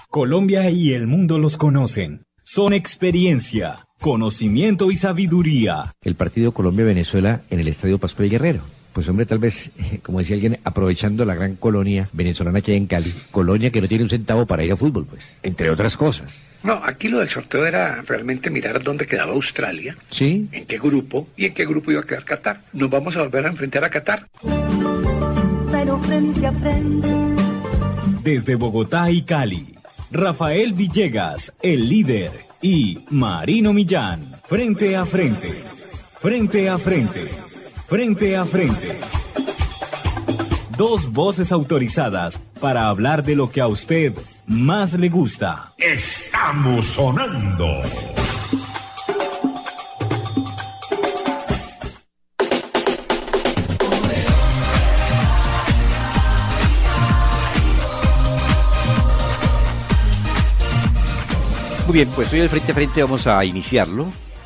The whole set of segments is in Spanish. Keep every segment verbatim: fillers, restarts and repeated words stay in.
Colombia y el mundo los conocen. Son experiencia, conocimiento y sabiduría. El partido Colombia-Venezuela en el Estadio Pascual Guerrero. Pues hombre, tal vez, como decía alguien, aprovechando la gran colonia venezolana que hay en Cali, colonia que no tiene un centavo para ir a fútbol, pues, entre otras cosas. No, aquí lo del sorteo era realmente mirar dónde quedaba Australia, sí, en qué grupo y en qué grupo iba a quedar Qatar. Nos vamos a volver a enfrentar a Qatar. Pero frente a frente. Desde Bogotá y Cali, Rafael Villegas, el líder, y Marino Millán, frente a frente, frente a frente. Frente a frente. Dos voces autorizadas para hablar de lo que a usted más le gusta. Estamos sonando. Muy bien, pues hoy el Frente a Frente vamos a iniciarlo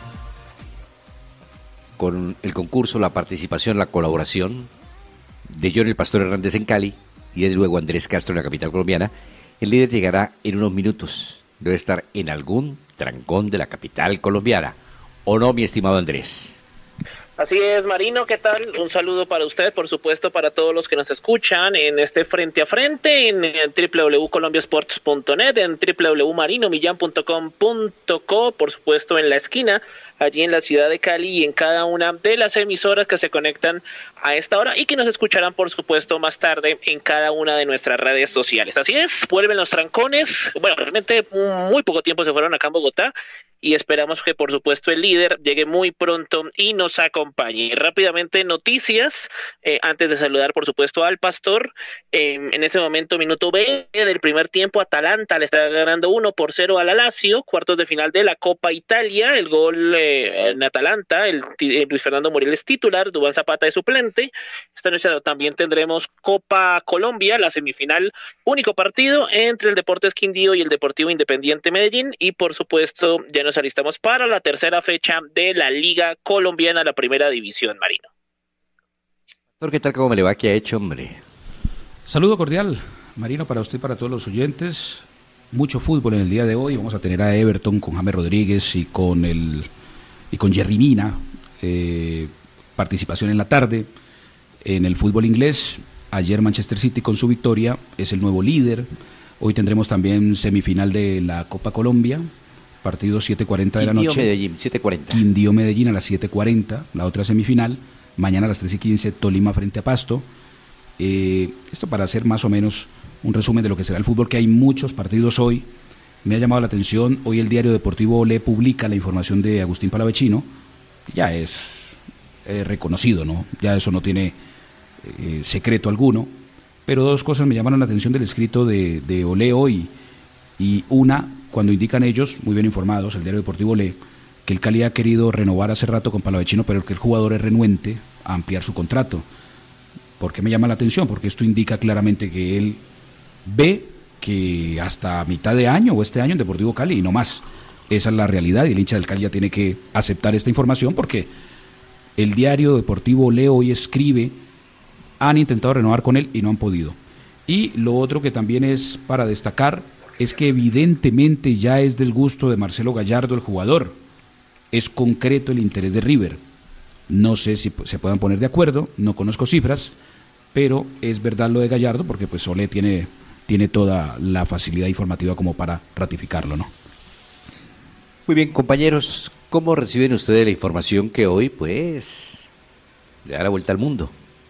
con el concurso, la participación, la colaboración de John el Pastor Hernández en Cali y de luego Andrés Castro en la capital colombiana. El líder llegará en unos minutos. Debe estar en algún trancón de la capital colombiana. ¿O no, mi estimado Andrés? Así es, Marino, ¿qué tal? Un saludo para usted, por supuesto, para todos los que nos escuchan en este Frente a Frente, en doble u doble u doble u punto colombia sports punto net, en doble u doble u doble u punto marino millán punto com punto co, por supuesto, en la esquina, allí en la ciudad de Cali y en cada una de las emisoras que se conectan a esta hora y que nos escucharán, por supuesto, más tarde en cada una de nuestras redes sociales. Así es, vuelven los trancones. Bueno, realmente muy poco tiempo se fueron acá en Bogotá, y esperamos que, por supuesto, el líder llegue muy pronto y nos acompañe. Rápidamente, noticias, eh, antes de saludar, por supuesto, al Pastor. Eh, en ese momento, minuto veinte del primer tiempo, Atalanta le está ganando uno por cero al Lazio, cuartos de final de la Copa Italia. El gol eh, en Atalanta, el, el Luis Fernando Muriel es titular, Duván Zapata es suplente. Esta noche también tendremos Copa Colombia, la semifinal, único partido entre el Deportes Quindío y el Deportivo Independiente Medellín. Y, por supuesto, ya nos alistamos para la tercera fecha de la Liga Colombiana, la primera división, Marino. ¿Qué tal? ¿Cómo me le va? ¿Qué ha hecho, hombre? Saludo cordial, Marino, para usted y para todos los oyentes. Mucho fútbol en el día de hoy. Vamos a tener a Everton con James Rodríguez y con el y con Jerry Mina. Eh, participación en la tarde. En el fútbol inglés, ayer Manchester City con su victoria es el nuevo líder. Hoy tendremos también semifinal de la Copa Colombia. Partido siete cuarenta de la noche. Medellín, siete cuarenta. Quindío Medellín a las siete cuarenta, la otra semifinal. Mañana a las tres y quince, Tolima frente a Pasto. Eh, esto para hacer más o menos un resumen de lo que será el fútbol, que hay muchos partidos hoy. Me ha llamado la atención, hoy el diario deportivo Le publica la información de Agustín Palavecino. Ya es eh, reconocido, ¿no? Ya eso no tiene eh, secreto alguno. Pero dos cosas me llamaron la atención del escrito de, de Olé hoy. Y una, cuando indican ellos, muy bien informados, el diario deportivo lee, que el Cali ha querido renovar hace rato con Palavecino, pero que el jugador es renuente a ampliar su contrato. ¿Por qué me llama la atención? Porque esto indica claramente que él ve que hasta mitad de año o este año en Deportivo Cali y no más. Esa es la realidad y el hincha del Cali ya tiene que aceptar esta información porque el diario deportivo Olé hoy escribe, han intentado renovar con él y no han podido. Y lo otro que también es para destacar es que evidentemente ya es del gusto de Marcelo Gallardo el jugador. Es concreto el interés de River. No sé si se puedan poner de acuerdo, no conozco cifras, pero es verdad lo de Gallardo porque pues Olé tiene, tiene toda la facilidad informativa como para ratificarlo, ¿no? Muy bien, compañeros, ¿cómo reciben ustedes la información que hoy pues le da la vuelta al mundo?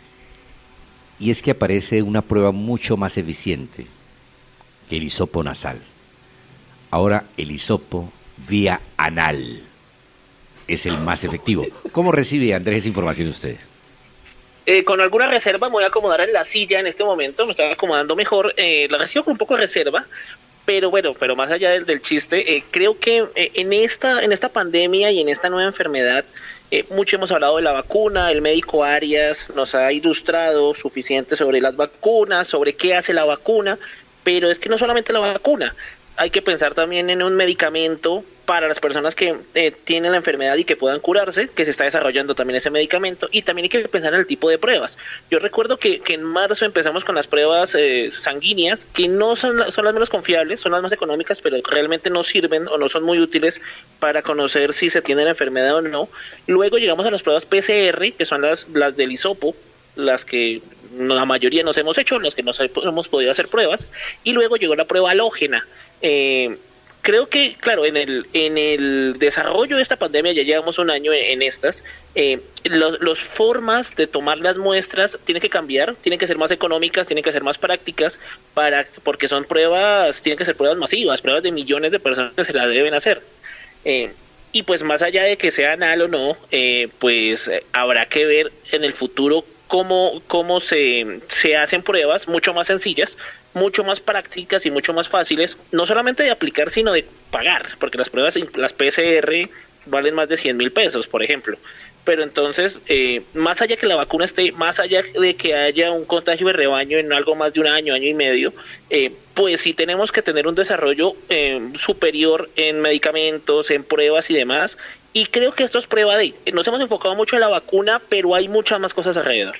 Y es que aparece una prueba mucho más eficiente, el hisopo nasal. Ahora el hisopo vía anal es el más efectivo. ¿Cómo recibe, Andrés, esa información usted? Eh, con alguna reserva, me voy a acomodar en la silla en este momento, me estoy acomodando mejor, eh, la recibo con un poco de reserva, pero bueno, pero más allá del, del chiste, eh, creo que eh, en esta en esta pandemia y en esta nueva enfermedad, eh, mucho hemos hablado de la vacuna, el médico Arias nos ha ilustrado suficiente sobre las vacunas, sobre qué hace la vacuna, pero es que no solamente la vacuna, hay que pensar también en un medicamento para las personas que eh, tienen la enfermedad y que puedan curarse, que se está desarrollando también ese medicamento, y también hay que pensar en el tipo de pruebas. Yo recuerdo que, que en marzo empezamos con las pruebas eh, sanguíneas, que no son, son las menos confiables, son las más económicas, pero realmente no sirven o no son muy útiles para conocer si se tiene la enfermedad o no. Luego llegamos a las pruebas P C R, que son las, las del hisopo, las que la mayoría nos hemos hecho, las que no hemos podido hacer pruebas, y luego llegó la prueba halógena. Eh, creo que, claro, en el en el desarrollo de esta pandemia, ya llevamos un año en, en estas, eh, los, los formas de tomar las muestras tienen que cambiar, tienen que ser más económicas, tienen que ser más prácticas, para porque son pruebas, tienen que ser pruebas masivas, pruebas de millones de personas que se las deben hacer. Eh, y pues más allá de que sea anal o no, eh, pues eh, habrá que ver en el futuro cómo, cómo se, se hacen pruebas mucho más sencillas, mucho más prácticas y mucho más fáciles, no solamente de aplicar, sino de pagar, porque las pruebas, las P C R valen más de cien mil pesos, por ejemplo. Pero entonces, eh, más allá que la vacuna esté, más allá de que haya un contagio de rebaño en algo más de un año, año y medio, eh, pues sí tenemos que tener un desarrollo eh, superior en medicamentos, en pruebas y demás. Y creo que esto es prueba de, nos hemos enfocado mucho en la vacuna, pero hay muchas más cosas alrededor.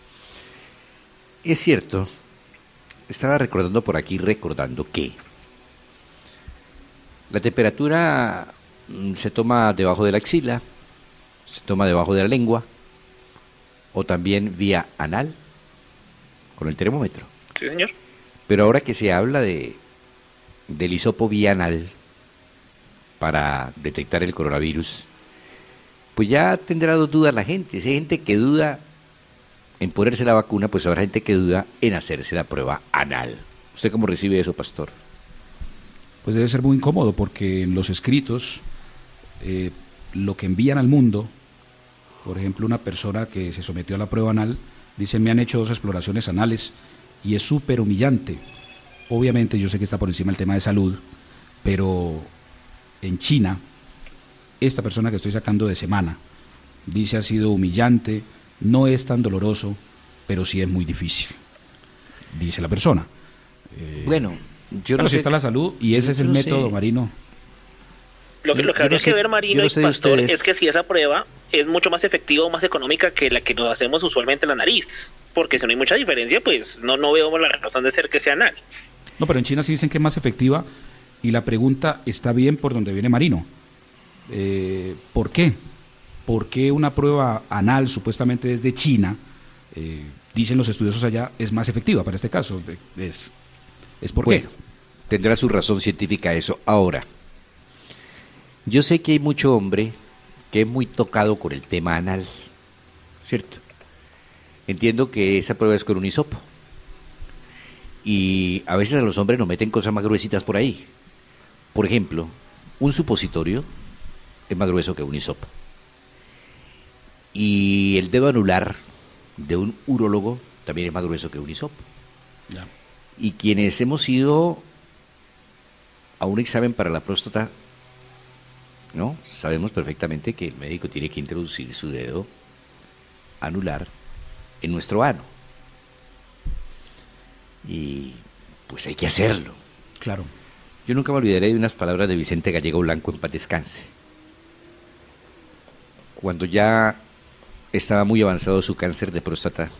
Es cierto. Estaba recordando por aquí, recordando que la temperatura mm, se toma debajo de la axila, se toma debajo de la lengua, o también vía anal, con el termómetro. Sí, señor. Pero ahora que se habla de del hisopo vía anal para detectar el coronavirus, pues ya tendrá dos dudas la gente. Si hay gente que duda en ponerse la vacuna, pues habrá gente que duda en hacerse la prueba anal. ¿Usted cómo recibe eso, pastor? Pues debe ser muy incómodo, porque en los escritos, eh, lo que envían al mundo, por ejemplo, una persona que se sometió a la prueba anal, dice: me han hecho dos exploraciones anales y es súper humillante. Obviamente yo sé que está por encima el tema de salud, pero en China, esta persona que estoy sacando de semana, dice: ha sido humillante, no es tan doloroso, pero sí es muy difícil, dice la persona. Eh, bueno, yo pero no si sé, está la salud, y ese es el no método, sé. Marino. Lo que, Yo- lo que yo habría no que sé- ver, yo Marino no y sé de Pastor, ustedes. es que si esa prueba es mucho más efectiva o más económica que la que nos hacemos usualmente en la nariz. Porque si no hay mucha diferencia, pues no, no veo la razón de ser que sea anal. No, pero en China sí dicen que es más efectiva, y la pregunta está bien por donde viene Marino. Eh, ¿Por qué? ¿Por qué una prueba anal supuestamente desde China, eh, dicen los estudiosos allá, es más efectiva para este caso? Es, es por Bueno, qué. tendrá su razón científica eso. Ahora, yo sé que hay mucho hombre que es muy tocado con el tema anal, ¿cierto? Entiendo que esa prueba es con un hisopo. Y a veces a los hombres nos meten cosas más gruesitas por ahí. Por ejemplo, un supositorio es más grueso que un hisopo. Y el dedo anular de un urólogo también es más grueso que un hisopo. Ya. Y quienes hemos ido a un examen para la próstata, ¿no? Sabemos perfectamente que el médico tiene que introducir su dedo anular en nuestro ano. Y pues hay que hacerlo. Claro. Yo nunca me olvidaré de unas palabras de Vicente Gallego Blanco, en paz descanse. Cuando ya estaba muy avanzado su cáncer de próstata,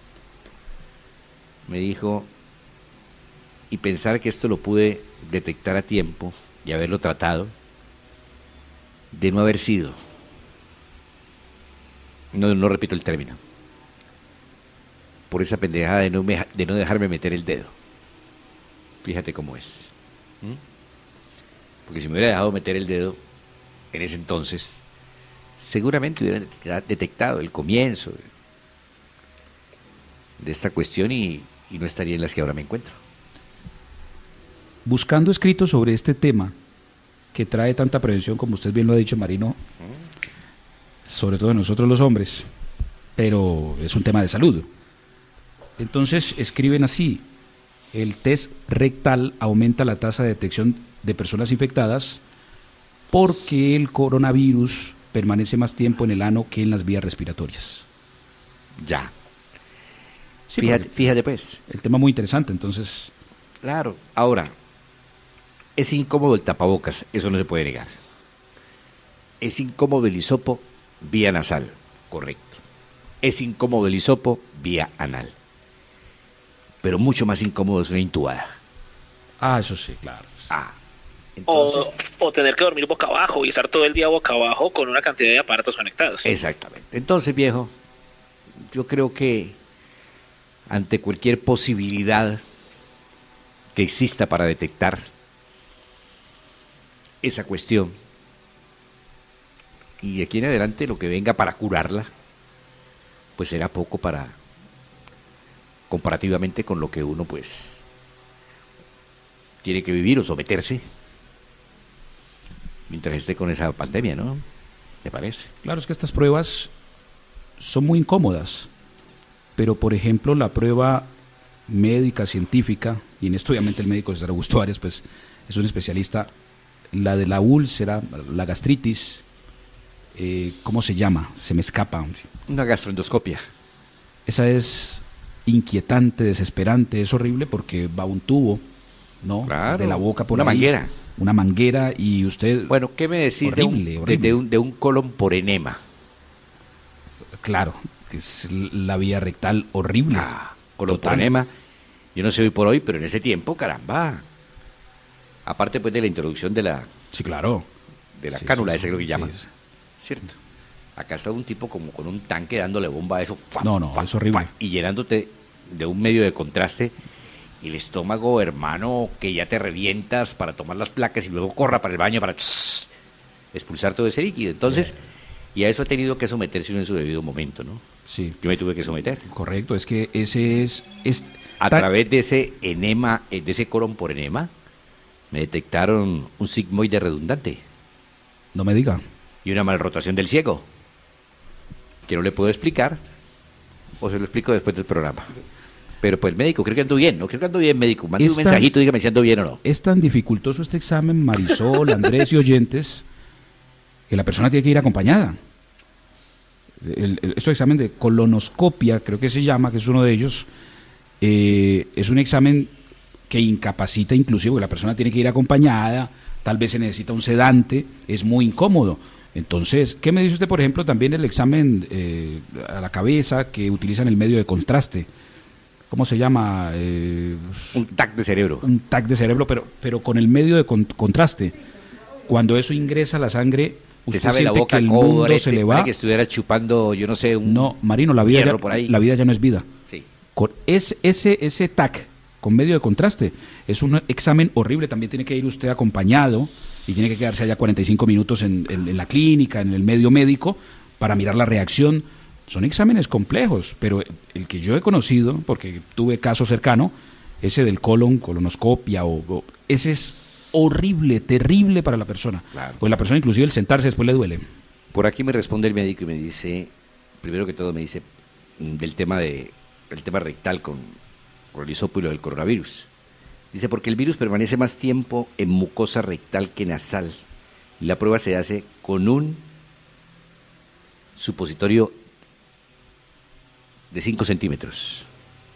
me dijo: y pensar que esto lo pude detectar a tiempo y haberlo tratado, de no haber sido, no, no repito el término, por esa pendejada de no, me- de no dejarme meter el dedo. Fíjate cómo es. ¿Mm? Porque si me hubiera dejado meter el dedo en ese entonces, seguramente hubiera det- detectado el comienzo de, de esta cuestión y, y no estaría en las que ahora me encuentro. Buscando escritos sobre este tema, que trae tanta prevención, como usted bien lo ha dicho, Marino, sobre todo de nosotros los hombres, pero es un tema de salud. Entonces escriben así: el test rectal aumenta la tasa de detección de personas infectadas porque el coronavirus permanece más tiempo en el ano que en las vías respiratorias. Ya. Sí, fíjate, porque fíjate pues. el tema muy interesante, entonces. Claro. Ahora, Es incómodo el tapabocas, eso no se puede negar. Es incómodo el hisopo vía nasal, correcto. Es incómodo el hisopo vía anal. Pero mucho más incómodo es una intubada. Ah, eso sí, claro. Ah, entonces... o, o tener que dormir boca abajo y estar todo el día boca abajo con una cantidad de aparatos conectados. Exactamente. Entonces, viejo, yo creo que ante cualquier posibilidad que exista para detectar esa cuestión, y de aquí en adelante lo que venga para curarla, pues será poco para, comparativamente con lo que uno pues tiene que vivir o someterse mientras esté con esa pandemia, ¿no? ¿Te parece? Claro, es que estas pruebas son muy incómodas, pero por ejemplo la prueba médica, científica, y en esto obviamente el médico César Augusto Arias pues es un especialista, la de la úlcera, la gastritis, eh, ¿cómo se llama? Se me escapa. Una gastroendoscopia. Esa es inquietante, desesperante, es horrible porque va un tubo, ¿no? Claro, desde la boca por una ahí, manguera. Una manguera y usted... Bueno, ¿qué me decís horrible, de, un, horrible. de, de un, de un colon por enema? Claro, que es la vía rectal horrible. Ah, colon Total. por enema. Yo no sé hoy por hoy, pero en ese tiempo, caramba. Aparte pues de la introducción de la, Sí, claro. de la Sí, cánula, sí, ese creo que sí, llaman. sí. ¿Cierto? Acá está un tipo como con un tanque dándole bomba a eso. ¡Fua! No, no, ¡Fua! es horrible. ¡Fua! Y llenándote de un medio de contraste. Y el estómago, hermano, que ya te revientas para tomar las placas y luego corra para el baño para tss, expulsar todo ese líquido. Entonces, y a eso ha tenido que someterse uno en su debido momento, ¿no? Sí, Yo me tuve que someter. correcto, es que ese es... es A tan- través de ese enema, eh, de ese colon por enema, me detectaron un sigmoide redundante No me diga. y una malrotación del ciego, que no le puedo explicar, o se lo explico después del programa. Pero pues médico, creo que ando bien, ¿no? Creo que ando bien, médico. Mande un Esta- mensajito, dígame si ando bien o no. Es tan dificultoso este examen, Marisol, Andrés y oyentes, que la persona tiene que ir acompañada. El, el- este examen de colonoscopia, creo que se llama, que es uno de ellos, eh, es un examen que incapacita inclusive, porque la persona tiene que ir acompañada, tal vez se necesita un sedante, es muy incómodo. Entonces, ¿qué me dice usted, por ejemplo, también el examen eh, a la cabeza que utilizan el medio de contraste? ¿Cómo se llama? Eh, Un tac de cerebro. un tac de cerebro, pero, pero con el medio de con- contraste. Cuando eso ingresa a la sangre, Te usted sabe la siente boca que el mundo cobre, se te le parece va. que estuviera chupando, yo no sé, un No, Marino, la vida, hierro ya, por ahí. la vida ya no es vida. Sí. Con ese, ese, ese tac con medio de contraste es un examen horrible. También tiene que ir usted acompañado y tiene que quedarse allá cuarenta y cinco minutos en, en- en la clínica, en el medio médico, para mirar la reacción. Son exámenes complejos, pero el que yo he conocido, porque tuve caso cercano, ese del colon, colonoscopia, o, o- ese es horrible, terrible para la persona. Claro. Pues la persona inclusive el sentarse después le duele. Por aquí me responde el médico y me dice, primero que todo me dice mm, del tema de el tema rectal con, con el hisopo y lo del coronavirus. Dice, porque el virus permanece más tiempo en mucosa rectal que nasal. Y la prueba se hace con un supositorio de cinco centímetros.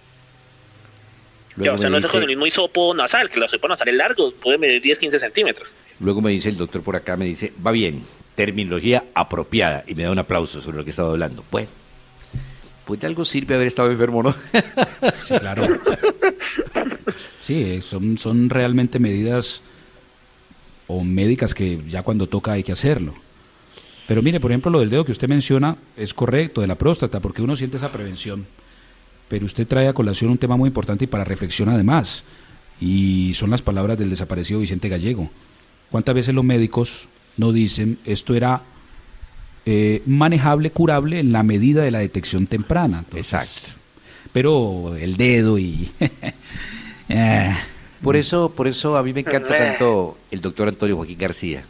Ya, o sea, me no es dice- con el mismo hisopo nasal, que el hisopo nasal es largo, puede medir diez, quince centímetros. Luego me dice el doctor por acá, me dice, va bien, terminología apropiada, y me da un aplauso sobre lo que estaba hablando. Bueno, pues de algo sirve haber estado enfermo, ¿no? Sí, claro. Sí, eh, son, son realmente medidas o médicas que ya cuando toca hay que hacerlo. Pero mire, por ejemplo, lo del dedo que usted menciona es correcto, de la próstata, porque uno siente esa prevención. Pero usted trae a colación un tema muy importante y para reflexión además, y son las palabras del desaparecido Vicente Gallego. ¿Cuántas veces los médicos no dicen esto era eh, manejable, curable en la medida de la detección temprana? Entonces, Exacto. pero el dedo y... eh, Por eso, por eso a mí me encanta tanto el doctor Antonio Joaquín García.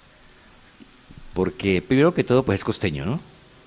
Porque primero que todo, pues es costeño, ¿no?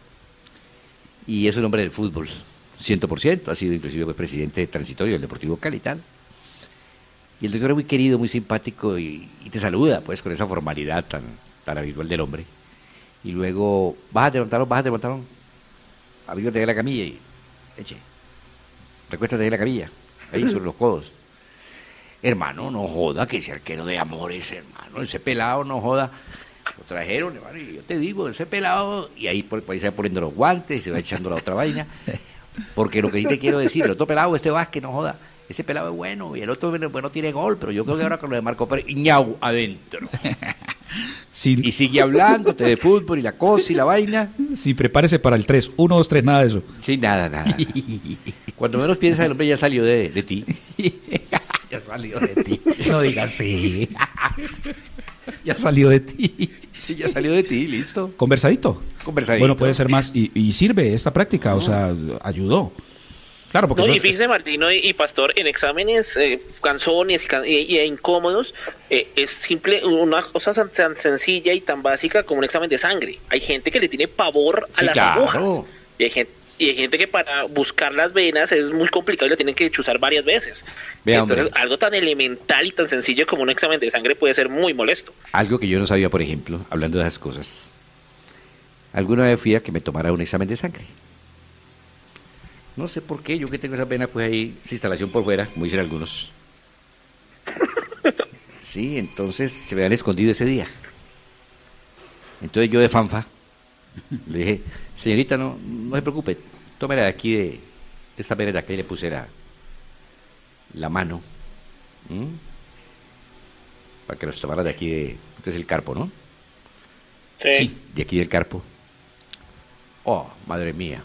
Y es un hombre del fútbol, ciento por ciento. Ha sido inclusive pues, presidente transitorio del Deportivo Cali y tal. Y el doctor es muy querido, muy simpático y, y te saluda, pues, con esa formalidad tan, tan habitual del hombre. Y luego, bájate, levantaron, bájate, levantaron. Abrígate de la camilla y eche. Recuéstate de la camilla, ahí sobre los codos. Hermano, no joda, que ese arquero de Amores, hermano, ese pelado, no joda. Lo trajeron, hermano, y yo te digo, ese pelado, y ahí, por, por ahí se va poniendo los guantes y se va echando la otra vaina. Porque lo que sí te quiero decir, el otro pelado, este Vázquez, no joda, ese pelado es bueno, y el otro bueno tiene gol, pero yo creo que ahora con lo de Marco Pérez, ñau, adentro. Sí. Y sigue hablándote de fútbol y la cosa y la vaina. Sí, prepárese para el tres. Uno, dos, tres, nada de eso. Sí, nada, nada. Cuando menos piensas, el hombre ya salió de, de ti. Ya salió de ti. No digas sí. Ya salió de ti. Sí, ya salió de ti, listo. Conversadito. Conversadito. Bueno, puede ser más. Y, y sirve esta práctica, o sea, ayudó. Claro, porque No, no y es- fíjese, Martino y, y Pastor, en exámenes eh, canzones y, can- y- y incómodos, eh, es simple una cosa tan, tan sencilla y tan básica como un examen de sangre. Hay gente que le tiene pavor a Sí, las claro. agujas. Y hay gente y hay gente que para buscar las venas es muy complicado y la tienen que chuzar varias veces. Vea, Entonces, hombre. algo tan elemental y tan sencillo como un examen de sangre puede ser muy molesto. Algo que yo no sabía, por ejemplo, hablando de esas cosas. Alguna vez fui a que me tomara un examen de sangre. No sé por qué, yo que tengo esa pena, pues ahí, esa instalación por fuera, como dicen algunos. Sí, entonces se me han escondido ese día. Entonces yo de fanfa le dije, señorita, no, no se preocupe, tómela de aquí, de, de esta vena de acá, y le puse la, la mano. ¿m? Para que los tomara de aquí, de, este es el carpo, ¿no? Sí. De aquí del carpo. Oh, madre mía.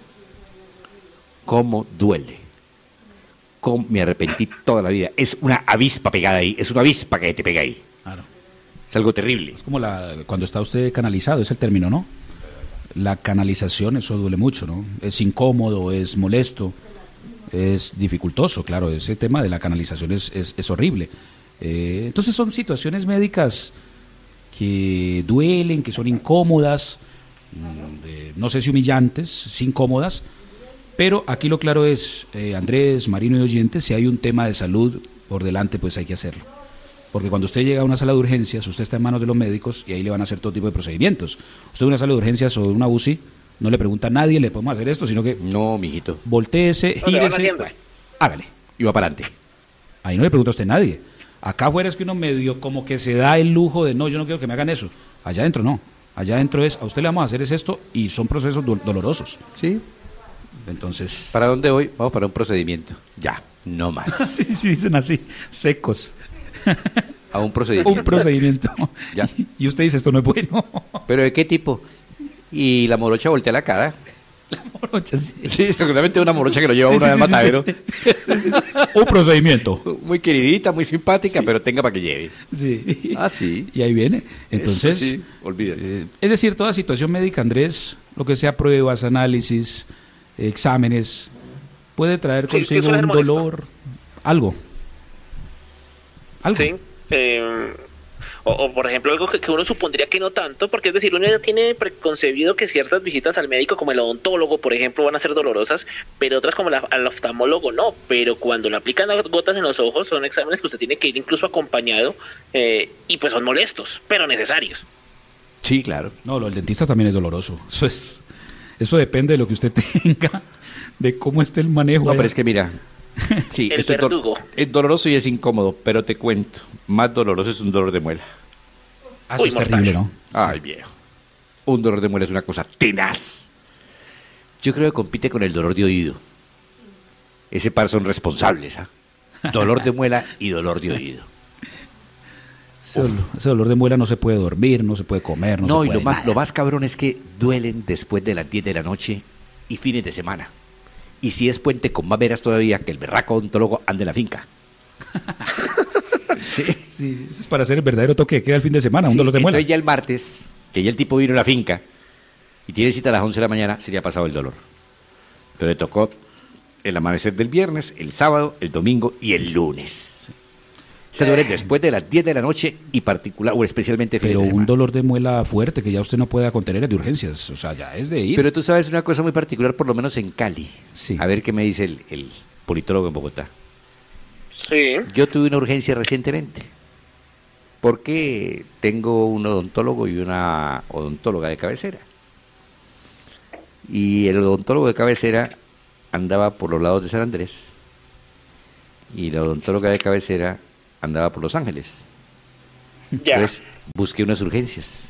Cómo duele. Cómo me arrepentí toda la vida. Es una avispa pegada ahí. Es una avispa que te pega ahí. Claro. Es algo terrible. Es como la, cuando está usted canalizado, es el término, ¿no? La canalización, eso duele mucho, ¿no? Es incómodo, es molesto, es dificultoso, claro. Ese tema de la canalización es, es, es horrible. Eh, entonces son situaciones médicas que duelen, que son incómodas, mm, de- no sé si humillantes, sí incómodas, pero aquí lo claro es, eh, Andrés, Marino y oyentes, si hay un tema de salud por delante, pues hay que hacerlo. Porque cuando usted llega a una sala de urgencias, usted está en manos de los médicos y ahí le van a hacer todo tipo de procedimientos. Usted en una sala de urgencias o en una U C I, no le pregunta a nadie, le podemos hacer esto, sino que No, mijito. voltéese, No, le van gírese, haciendo. bueno, hágale. Y va para adelante. Ahí no le pregunta a usted a nadie. Acá afuera es que uno medio como que se da el lujo de, no, yo no quiero que me hagan eso. Allá adentro no. Allá adentro es, a usted le vamos a hacer es esto y son procesos do- dolorosos. ¿Sí? Entonces... ¿Para dónde voy? Vamos para un procedimiento. Ya, no más. Sí, sí, dicen así, secos. A un procedimiento. Un procedimiento. Ya. Y usted dice, esto no es bueno. ¿Pero de qué tipo? Y la morocha voltea la cara. Morocha, sí. Sí, seguramente una morocha que lo lleva Sí, uno sí, al sí, sí, matadero. sí, sí. Un procedimiento. Muy queridita, muy simpática, pero tenga para que lleve. Sí. Ah, sí. Y ahí viene. Entonces, Eso sí, olvídate. eh, es decir, toda situación médica, Andrés, lo que sea pruebas, análisis, eh, exámenes, puede traer Sí, sí, consigo suele ser un molesto. dolor, algo. Algo. Sí. eh, o, o, por ejemplo, algo que, que uno supondría que no tanto, porque es decir, uno ya tiene preconcebido que ciertas visitas al médico, como el odontólogo, por ejemplo, van a ser dolorosas, pero otras como la- al oftalmólogo no. Pero cuando le aplican las gotas en los ojos, son exámenes que usted tiene que ir incluso acompañado eh, y pues son molestos, pero necesarios. Sí, claro. No, lo del dentista también es doloroso. Eso es, eso depende de lo que usted tenga, de cómo esté el manejo. No, allá. pero es que mira, sí, El esto es, do- verdugo. es doloroso y es incómodo, pero te cuento, más doloroso es un dolor de muela. Ah, eso Uy, es mortal. terrible, ¿no? Ay, viejo. Un dolor de muela es una cosa tenaz. Yo creo que compite con el dolor de oído. Ese par son responsables, ¿ah? Dolor de muela y dolor de oído. Ese dolor, ese dolor de muela no se puede dormir, no se puede comer, no, No, se y puede lo más, nada. lo más cabrón es que duelen después de las diez de la noche y fines de semana. Y si es puente, con más veras todavía que el berraco odontólogo ande en la finca. Sí. Sí, eso es para hacer el verdadero toque que queda el fin de semana, un Sí, dolor de muela. entonces ya el martes, que ya el tipo vino a la finca y tiene cita a las once de la mañana, sería pasado el dolor. Pero le tocó el amanecer del viernes, el sábado, el domingo y el lunes. Se duele después de las diez de la noche y particular, o especialmente fines Pero de un semana. dolor de muela fuerte que ya usted no pueda contener es de urgencias, o sea, ya es de ir. Pero tú sabes una cosa muy particular, por lo menos en Cali. Sí. A ver qué me dice el, el politólogo en Bogotá. Sí. Yo tuve una urgencia recientemente, porque tengo un odontólogo y una odontóloga de cabecera. Y el odontólogo de cabecera andaba por los lados de San Andrés y la odontóloga de cabecera andaba por Los Ángeles. Ya. Entonces busqué unas urgencias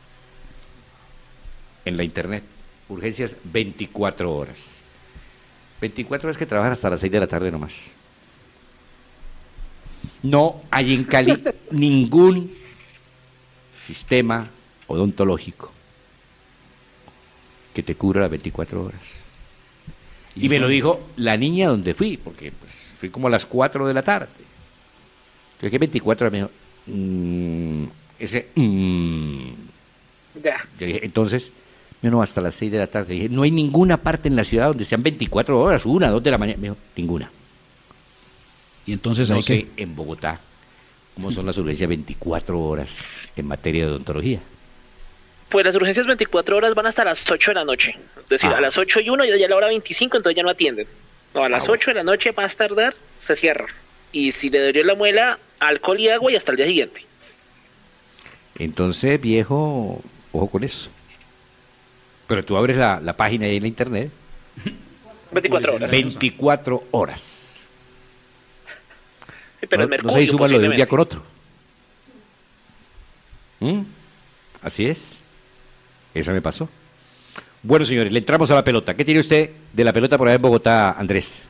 en la internet, urgencias veinticuatro horas. veinticuatro horas que trabajan hasta las seis de la tarde nomás. No hay en Cali ningún sistema odontológico que te cubra las veinticuatro horas. Y me lo dijo la niña donde fui, porque pues, fui como a las cuatro de la tarde. Yo dije veinticuatro horas, me dijo, mmm, ese, mmm. Ya. Yo dije, entonces, me dijo, no, hasta las seis de la tarde. Dije, no hay ninguna parte en la ciudad donde sean veinticuatro horas, una, dos de la mañana. Me dijo, ninguna. Y entonces No hay sé que... en Bogotá cómo son las urgencias veinticuatro horas en materia de odontología. Pues las urgencias veinticuatro horas van hasta las ocho de la noche. Es decir, Ah. a las ocho y uno ya, ya la hora veinticinco, entonces ya no atienden. No, a las Ah, bueno. ocho de la noche más tardar se cierra. Y si le dolió la muela, alcohol y agua y hasta el día siguiente. Entonces, viejo, ojo con eso. Pero tú abres la, la página ahí en la internet, veinticuatro horas. veinticuatro horas. Sí, pero no, el mercurio, no sé si súmalo de un día posiblemente. con otro. ¿Mm? Así es. Esa me pasó. Bueno, señores, le entramos a la pelota. ¿Qué tiene usted de la pelota por allá en Bogotá, Andrés?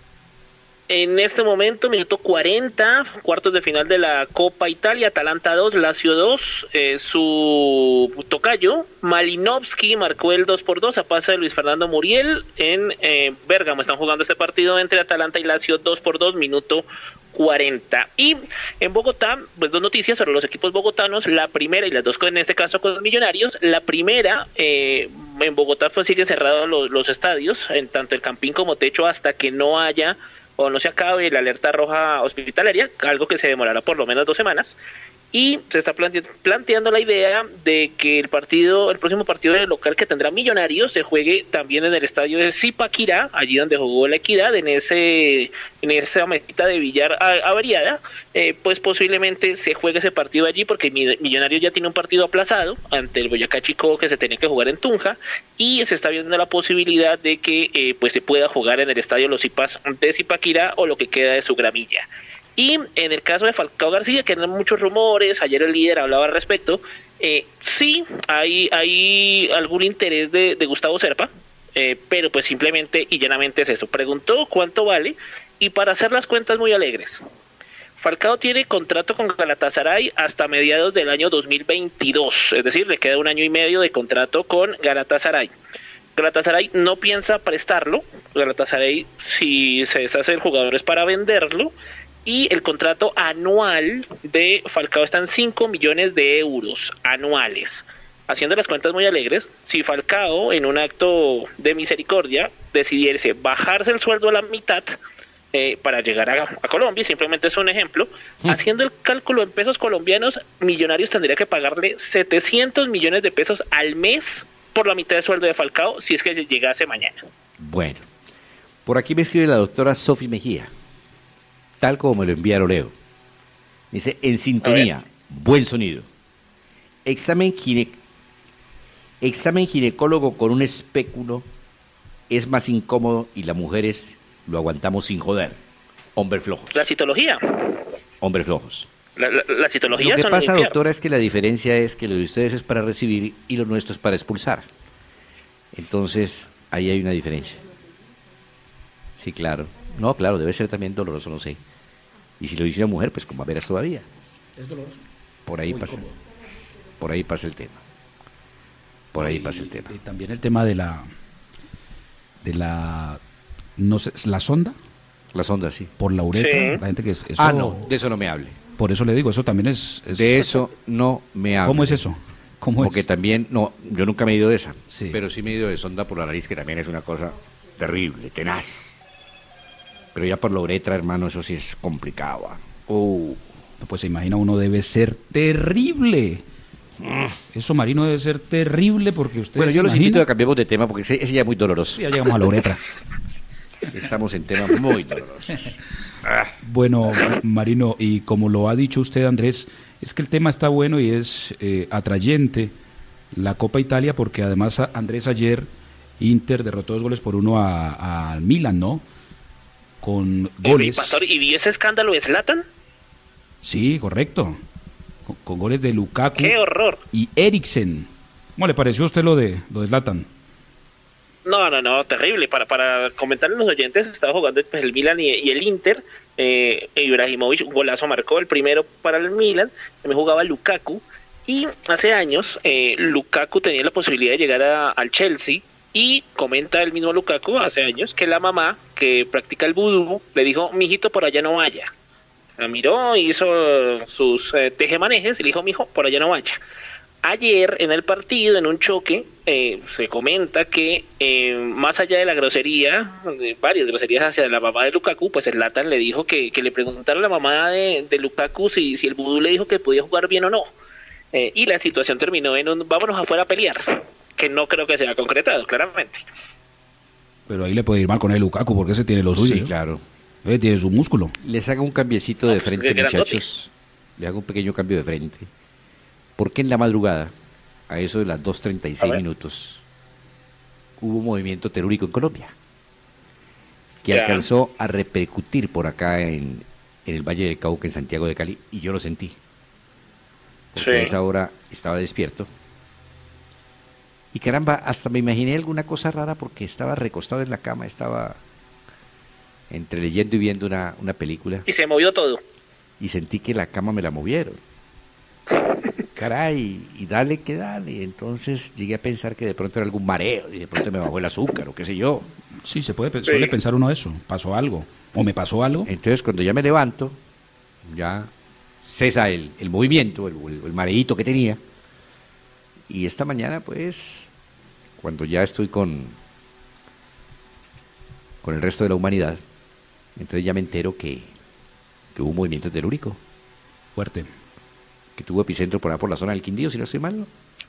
En este momento, minuto cuarenta, cuartos de final de la Copa Italia, Atalanta dos, Lazio dos, eh, su tocayo, Malinowski, marcó el dos por dos a pase de Luis Fernando Muriel en eh, Bérgamo. Están jugando este partido entre Atalanta y Lazio, dos por dos, minuto cuarenta. Y en Bogotá, pues dos noticias sobre los equipos bogotanos, la primera y las dos en este caso con los Millonarios. La primera, eh, en Bogotá pues siguen cerrados los, los estadios, en tanto el Campín como Techo, hasta que no haya o no se acabe la alerta roja hospitalaria, algo que se demorará por lo menos dos semanas. Y se está plante planteando la idea de que el partido, el próximo partido del local que tendrá Millonarios se juegue también en el estadio de Zipaquirá, allí donde jugó la Equidad, en ese en esa mesita de billar averiada, eh, pues posiblemente se juegue ese partido allí porque Millonarios ya tiene un partido aplazado ante el Boyacá Chico que se tenía que jugar en Tunja, y se está viendo la posibilidad de que eh, pues se pueda jugar en el estadio Los Zipas de Zipaquirá o lo que queda de su gramilla. Y en el caso de Falcao García, que eran muchos rumores, ayer el líder hablaba al respecto, eh, sí hay, hay algún interés de, de Gustavo Serpa, eh, pero pues simplemente y llanamente es eso. Preguntó cuánto vale, y para hacer las cuentas muy alegres, Falcao tiene contrato con Galatasaray hasta mediados del año dos mil veintidós, es decir, le queda un año y medio de contrato con Galatasaray. Galatasaray no piensa prestarlo, Galatasaray, si se deshace del jugador, es para venderlo. Y el contrato anual de Falcao está en cinco millones de euros anuales. Haciendo las cuentas muy alegres, si Falcao, en un acto de misericordia, decidiese bajarse el sueldo a la mitad eh, para llegar a, a Colombia, simplemente es un ejemplo, mm. haciendo el cálculo en pesos colombianos, Millonarios tendría que pagarle setecientos millones de pesos al mes por la mitad de sueldo de Falcao, si es que llegase mañana. Bueno, por aquí me escribe la doctora Sofi Mejía, tal como me lo enviaron, leo. Dice, en sintonía, buen sonido. Examen, gine... Examen ginecólogo con un espéculo es más incómodo y las mujeres lo aguantamos sin joder. Hombres flojos. La citología. Hombres flojos. La, la, la citología Lo que son pasa, limpiar. doctora, es que la diferencia es que lo de ustedes es para recibir y lo nuestro es para expulsar. Entonces, ahí hay una diferencia. Sí, claro. No, claro, debe ser también doloroso, no sé. Y si lo dice una mujer, pues como a veras todavía. Es doloroso. Por ahí Muy pasa. cómodo. Por ahí pasa el tema. Por ahí pasa el tema. Y también el tema de la de la no sé, la sonda La sonda, sí. por la uretra, Sí. la gente que es eso, Ah, no, de eso no me hable. por eso le digo, eso también es, es- De eso no me hable. ¿Cómo es eso? ¿Cómo Porque es? también, no, yo nunca me he ido de esa. Sí. Pero sí me he ido de sonda por la nariz, que también es una cosa terrible, tenaz. Pero ya por la uretra, hermano, eso sí es complicado. ah. Uh. Pues se imagina, uno debe ser terrible. Eso, Marino, debe ser terrible porque usted Bueno, se yo los imagina- invito a cambiemos de tema porque ese, ese ya es muy doloroso. Ya llegamos a la uretra. Estamos en temas muy dolorosos. Ah. Bueno, Marino, y como lo ha dicho usted, Andrés, es que el tema está bueno y es eh, atrayente la Copa Italia, porque además, a- Andrés, ayer Inter derrotó dos goles por uno a- al Milan, ¿no? con goles. Eh, Pastor, ¿y vi ese escándalo de Zlatan? Sí, correcto. Con, con goles de Lukaku. ¡Qué horror! Y Eriksen. ¿Cómo le pareció a usted lo de, lo de Zlatan? No, no, no, terrible. Para, para comentarle a los oyentes, estaba jugando pues, el Milan y, y el Inter. Eh, Ibrahimovic, un golazo marcó el primero para el Milan. También jugaba Lukaku. Y hace años, eh, Lukaku tenía la posibilidad de llegar a, al Chelsea. Y comenta el mismo Lukaku hace años que la mamá, que practica el vudú, le dijo, mijito, por allá no vaya. La miró, hizo sus eh, tejemanejes y le dijo, mijo, por allá no vaya. Ayer en el partido, en un choque, eh, se comenta que eh, más allá de la grosería, de varias groserías hacia la mamá de Lukaku, pues Zlatan le dijo que, que le preguntara a la mamá de, de Lukaku si, si el vudú le dijo que podía jugar bien o no. Eh, y la situación terminó en un vámonos afuera a pelear, que no creo que sea concretado, claramente. Pero ahí le puede ir mal con el Lukaku porque ese tiene lo suyo. Sí, ¿eh? claro. Eh, tiene su músculo. Les hago un cambiecito de No, pues, frente, qué muchachos. Le hago un pequeño cambio de frente. Porque en la madrugada, a eso de las dos treinta y seis minutos, hubo un movimiento telúrico en Colombia que Ya. alcanzó a repercutir por acá en, en el Valle del Cauca, en Santiago de Cali, y yo lo sentí. Porque Sí. a esa hora estaba despierto. Y caramba, hasta me imaginé alguna cosa rara porque estaba recostado en la cama, estaba entre leyendo y viendo una, una película. Y se movió todo. Y sentí que la cama me la movieron. Caray, y dale que dale. Entonces llegué a pensar que de pronto era algún mareo y de pronto me bajó el azúcar o qué sé yo. Sí, se puede, Sí. suele pensar uno eso. Pasó algo. O me pasó algo. Entonces cuando ya me levanto, ya cesa el, el movimiento, el, el, el mareíto que tenía. Y esta mañana, pues, cuando ya estoy con, con el resto de la humanidad, entonces ya me entero que, que hubo un movimiento telúrico, Fuerte. que tuvo epicentro por allá por la zona del Quindío, si no estoy mal, ¿no?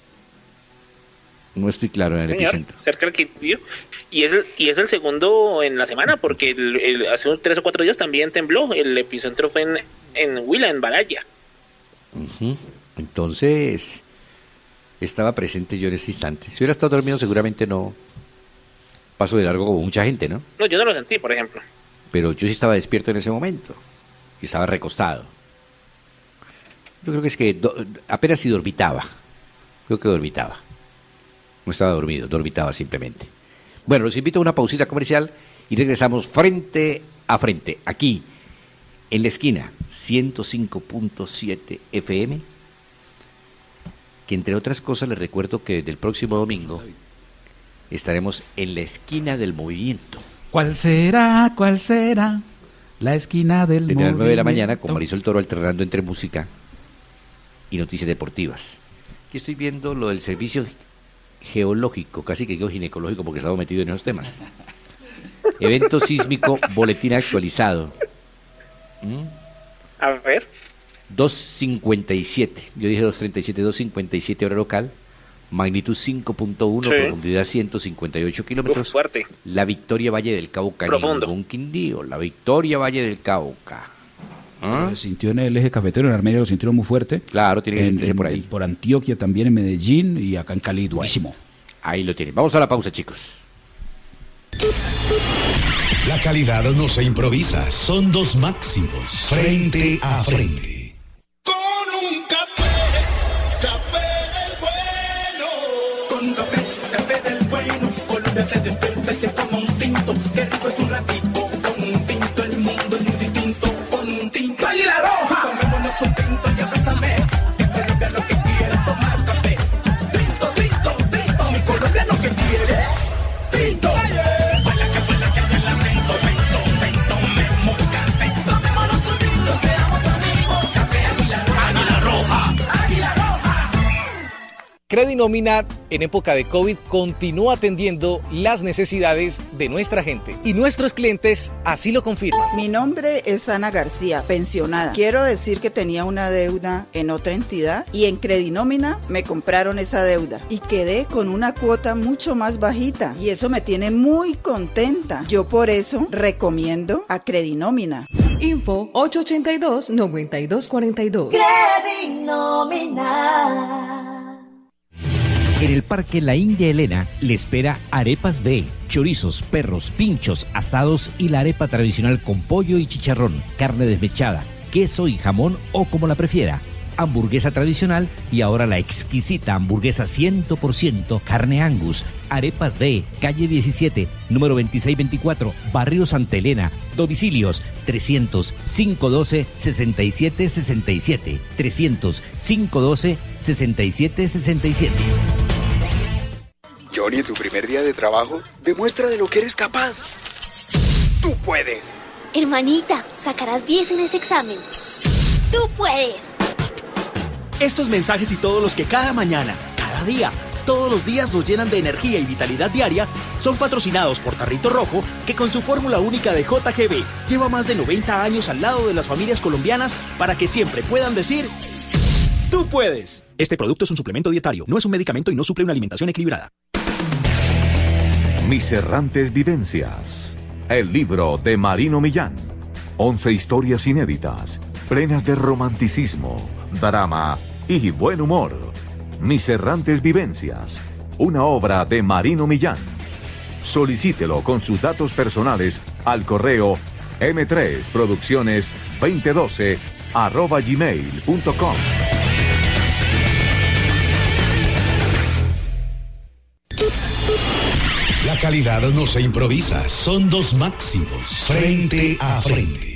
No estoy claro en el Señor, epicentro. cerca del Quindío. Y es el, y es el segundo en la semana, porque el, el- hace unos tres o cuatro días también tembló. El epicentro fue en, en Huila, en Baraya. Ujú. Entonces, estaba presente yo en ese instante. Si hubiera estado dormido, seguramente no paso de largo como mucha gente, ¿no? No, yo no lo sentí, por ejemplo. Pero yo sí estaba despierto en ese momento y estaba recostado. Yo creo que es que do- apenas si dormitaba. Creo que dormitaba. No estaba dormido, dormitaba simplemente. Bueno, los invito a una pausita comercial y regresamos frente a frente, aquí, en la esquina, ciento cinco punto siete F M, que entre otras cosas les recuerdo que desde el próximo domingo estaremos en la esquina del movimiento. ¿Cuál será, cuál será la esquina del Desde las nueve de la movimiento? mañana con Marisol Toro alternando entre música y noticias deportivas. Aquí estoy viendo lo del servicio geológico, casi que geoginecológico porque estaba metido en esos temas. Evento sísmico, boletín actualizado. ¿Mm? A ver. dos cincuenta y siete, yo dije dos treinta y siete, dos cincuenta y siete hora local, magnitud cinco punto uno, Sí. profundidad ciento cincuenta y ocho kilómetros. Uf, fuerte. La Victoria Valle del Cauca, Profundo. ningún Quindío, la Victoria Valle del Cauca. ¿Ah? Se sintió en el eje cafetero, en Armenia lo sintieron muy fuerte. Claro, tiene que En- sentirse en- por ahí. Por Antioquia también, en Medellín y acá en Cali, durísimo. Ahí lo tienen. Vamos a la pausa, chicos. La calidad no se improvisa, son dos máximos, frente a frente. Con un café, café del bueno. Con un café, café del bueno. Colombia se despierta y se toma un tinto. Qué rico es un ratico. Con un tinto el mundo es muy distinto. Con un tinto. ¡Águila Roja! Tomémonos un tinto y abrázame. Que Colombia lo que quiere es tomar café. Tinto, tinto, tinto. Mi Colombia lo que quiere es tinto. Baila que baila que te lamento. Tinto, tinto, tomemos café. Tomémonos un tinto, seamos amigos. Café Águila Roja. Águila Roja. Águila Roja. Credinómina en época de COVID continúa atendiendo las necesidades de nuestra gente y nuestros clientes así lo confirman. Mi nombre es Ana García, pensionada. Quiero decir que tenía una deuda en otra entidad y en Credinómina me compraron esa deuda y quedé con una cuota mucho más bajita y eso me tiene muy contenta. Yo por eso recomiendo a Credinómina. Info ocho ochenta y dos, noventa y dos cuarenta y dos. Credinómina. En el Parque La India Elena le espera Arepas B, chorizos, perros, pinchos, asados y la arepa tradicional con pollo y chicharrón, carne desmechada, queso y jamón o como la prefiera. Hamburguesa tradicional y ahora la exquisita hamburguesa cien por ciento carne Angus. Arepas B, calle diecisiete, número veintiséis veinticuatro, Barrio Santa Elena. Domicilios trescientos, quinientos doce, sesenta y siete sesenta y siete. trescientos, quinientos doce, sesenta y siete sesenta y siete. Johnny, en tu primer día de trabajo, demuestra de lo que eres capaz. ¡Tú puedes! Hermanita, sacarás diez en ese examen. ¡Tú puedes! Estos mensajes y todos los que cada mañana, cada día, todos los días nos llenan de energía y vitalidad diaria son patrocinados por Tarrito Rojo, que con su fórmula única de J G B lleva más de noventa años al lado de las familias colombianas para que siempre puedan decir ¡tú puedes! Este producto es un suplemento dietario, no es un medicamento y no suple una alimentación equilibrada. Mis errantes vivencias. El libro de Marino Millán. Once historias inéditas, plenas de romanticismo, drama y buen humor. Mis errantes vivencias. Una obra de Marino Millán. Solicítelo con sus datos personales al correo eme tres producciones veinte doce arroba gmail punto com. La calidad no se improvisa, son dos máximos, frente a frente.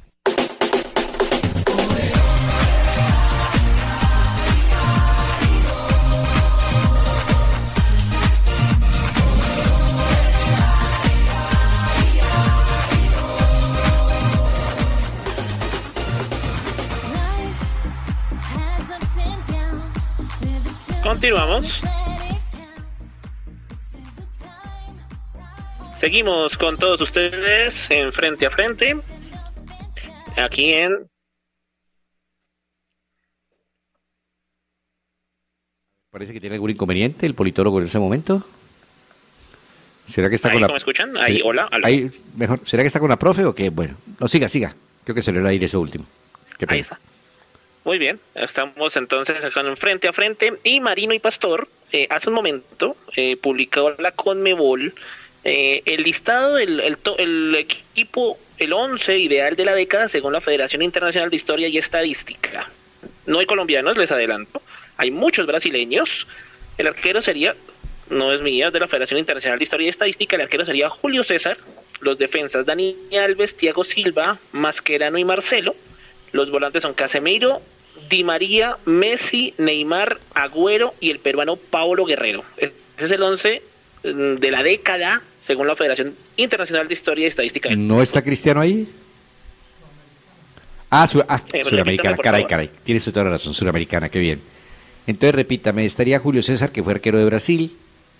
Continuamos. Seguimos con todos ustedes en Frente a Frente. Aquí en... Parece que tiene algún inconveniente el politólogo en ese momento. ¿Será que está ahí, con la... ¿me escuchan? Ahí, ¿Sí? hola. Ahí, mejor. ¿Será que está con la profe o qué? Bueno, no, siga, siga. Creo que se le va a ir eso último. Qué pena. Ahí está. Muy bien, estamos entonces acá en Frente a Frente. Y Marino y Pastor, eh, hace un momento, eh, publicó la Conmebol eh, el listado del el, el equipo, el once ideal de la década según la Federación Internacional de Historia y Estadística. No hay colombianos, les adelanto. Hay muchos brasileños. El arquero sería, no es mía, es de la Federación Internacional de Historia y Estadística. El arquero sería Julio César. Los defensas, Dani Alves, Thiago Silva, Mascherano y Marcelo. Los volantes son Casemiro, Di María, Messi, Neymar, Agüero y el peruano Paolo Guerrero. Ese es el once de la década, según la Federación Internacional de Historia y Estadística. ¿No está Cristiano ahí? Ah, sur, ah eh, Suramericana, caray, favor. caray. Tienes toda la razón, Suramericana, qué bien. Entonces, repítame, estaría Julio César, que fue arquero de Brasil.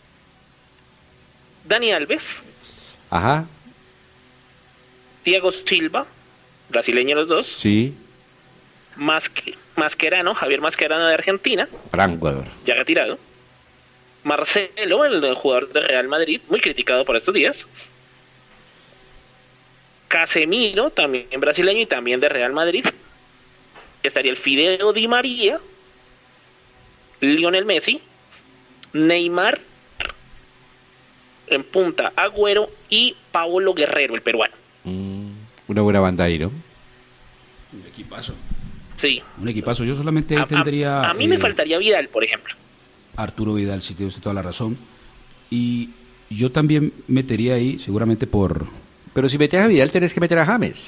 Dani Alves. Ajá. Thiago Silva, brasileño los dos. Sí. Masque, Mascherano, Javier Mascherano de Argentina. Gran jugador. Ya retirado. Marcelo, el jugador de Real Madrid, muy criticado por estos días. Casemiro, también brasileño y también de Real Madrid. Estaría el Fideo Di María, Lionel Messi, Neymar, en punta Agüero y Paolo Guerrero, el peruano. Mm, una buena banda ahí, ¿no? Un equipazo. Sí. Un equipazo. Yo solamente a, tendría... A, a mí eh, me faltaría Vidal, por ejemplo. Arturo Vidal, sí tiene usted toda la razón. Y yo también metería ahí, seguramente por... Pero si metes a Vidal, tenés que meter a James.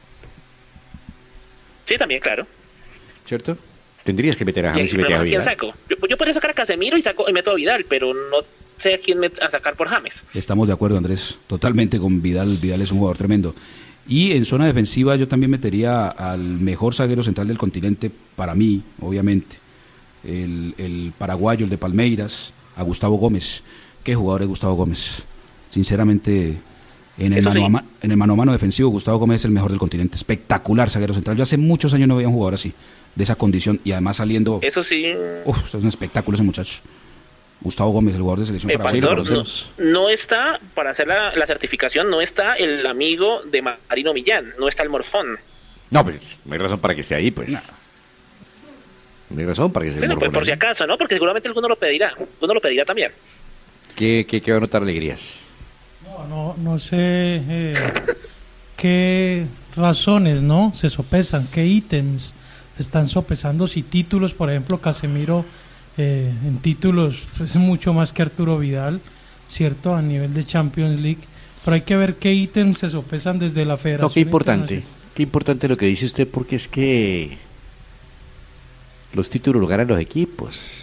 Sí, también, claro. ¿Cierto? Tendrías que meter a James y, y meter a Vidal. ¿Quién saco? Yo, yo podría sacar a Casemiro y, saco, y meto a Vidal, pero no sé a quién met, a sacar por James. Estamos de acuerdo, Andrés. Totalmente con Vidal. Vidal es un jugador tremendo. Y en zona defensiva yo también metería al mejor zaguero central del continente, para mí, obviamente. El, el paraguayo, el de Palmeiras, a Gustavo Gómez. ¿Qué jugador es Gustavo Gómez? Sinceramente, en el, mano, sí. a mano, en el mano a mano defensivo, Gustavo Gómez es el mejor del continente. Espectacular zaguero central. Yo hace muchos años no veía un jugador así, de esa condición, y además saliendo... Eso sí. Uf, es un espectáculo ese muchacho. Gustavo Gómez, el jugador de selección eh, para Pastor, no, no está, para hacer la, la certificación, no está el amigo de Marino Millán, no está el Morfón. No, pues no hay razón para que esté ahí, pues. No. Tiene razón, para que se Bueno, pues por si acaso, ¿no? Porque seguramente alguno lo pedirá. Alguno lo pedirá también. ¿Qué, qué, qué va a notar alegrías? No, no, no sé eh, qué razones, ¿no? Se sopesan, qué ítems se están sopesando. Si títulos, por ejemplo, Casemiro eh, en títulos es mucho más que Arturo Vidal, ¿cierto? A nivel de Champions League. Pero hay que ver qué ítems se sopesan desde la Federación. No, qué importante. Qué importante lo que dice usted, porque es que los títulos los ganan los equipos.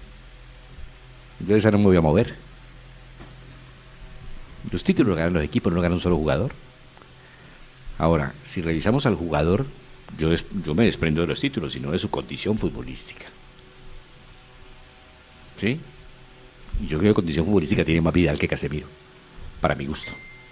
Yo de esa no me voy a mover. Los títulos los ganan los equipos, no los gana un solo jugador. Ahora, si revisamos al jugador, yo, des, yo me desprendo de los títulos, sino de su condición futbolística. ¿Sí? Y yo creo que condición futbolística tiene más Vidal que Casemiro, para mi gusto.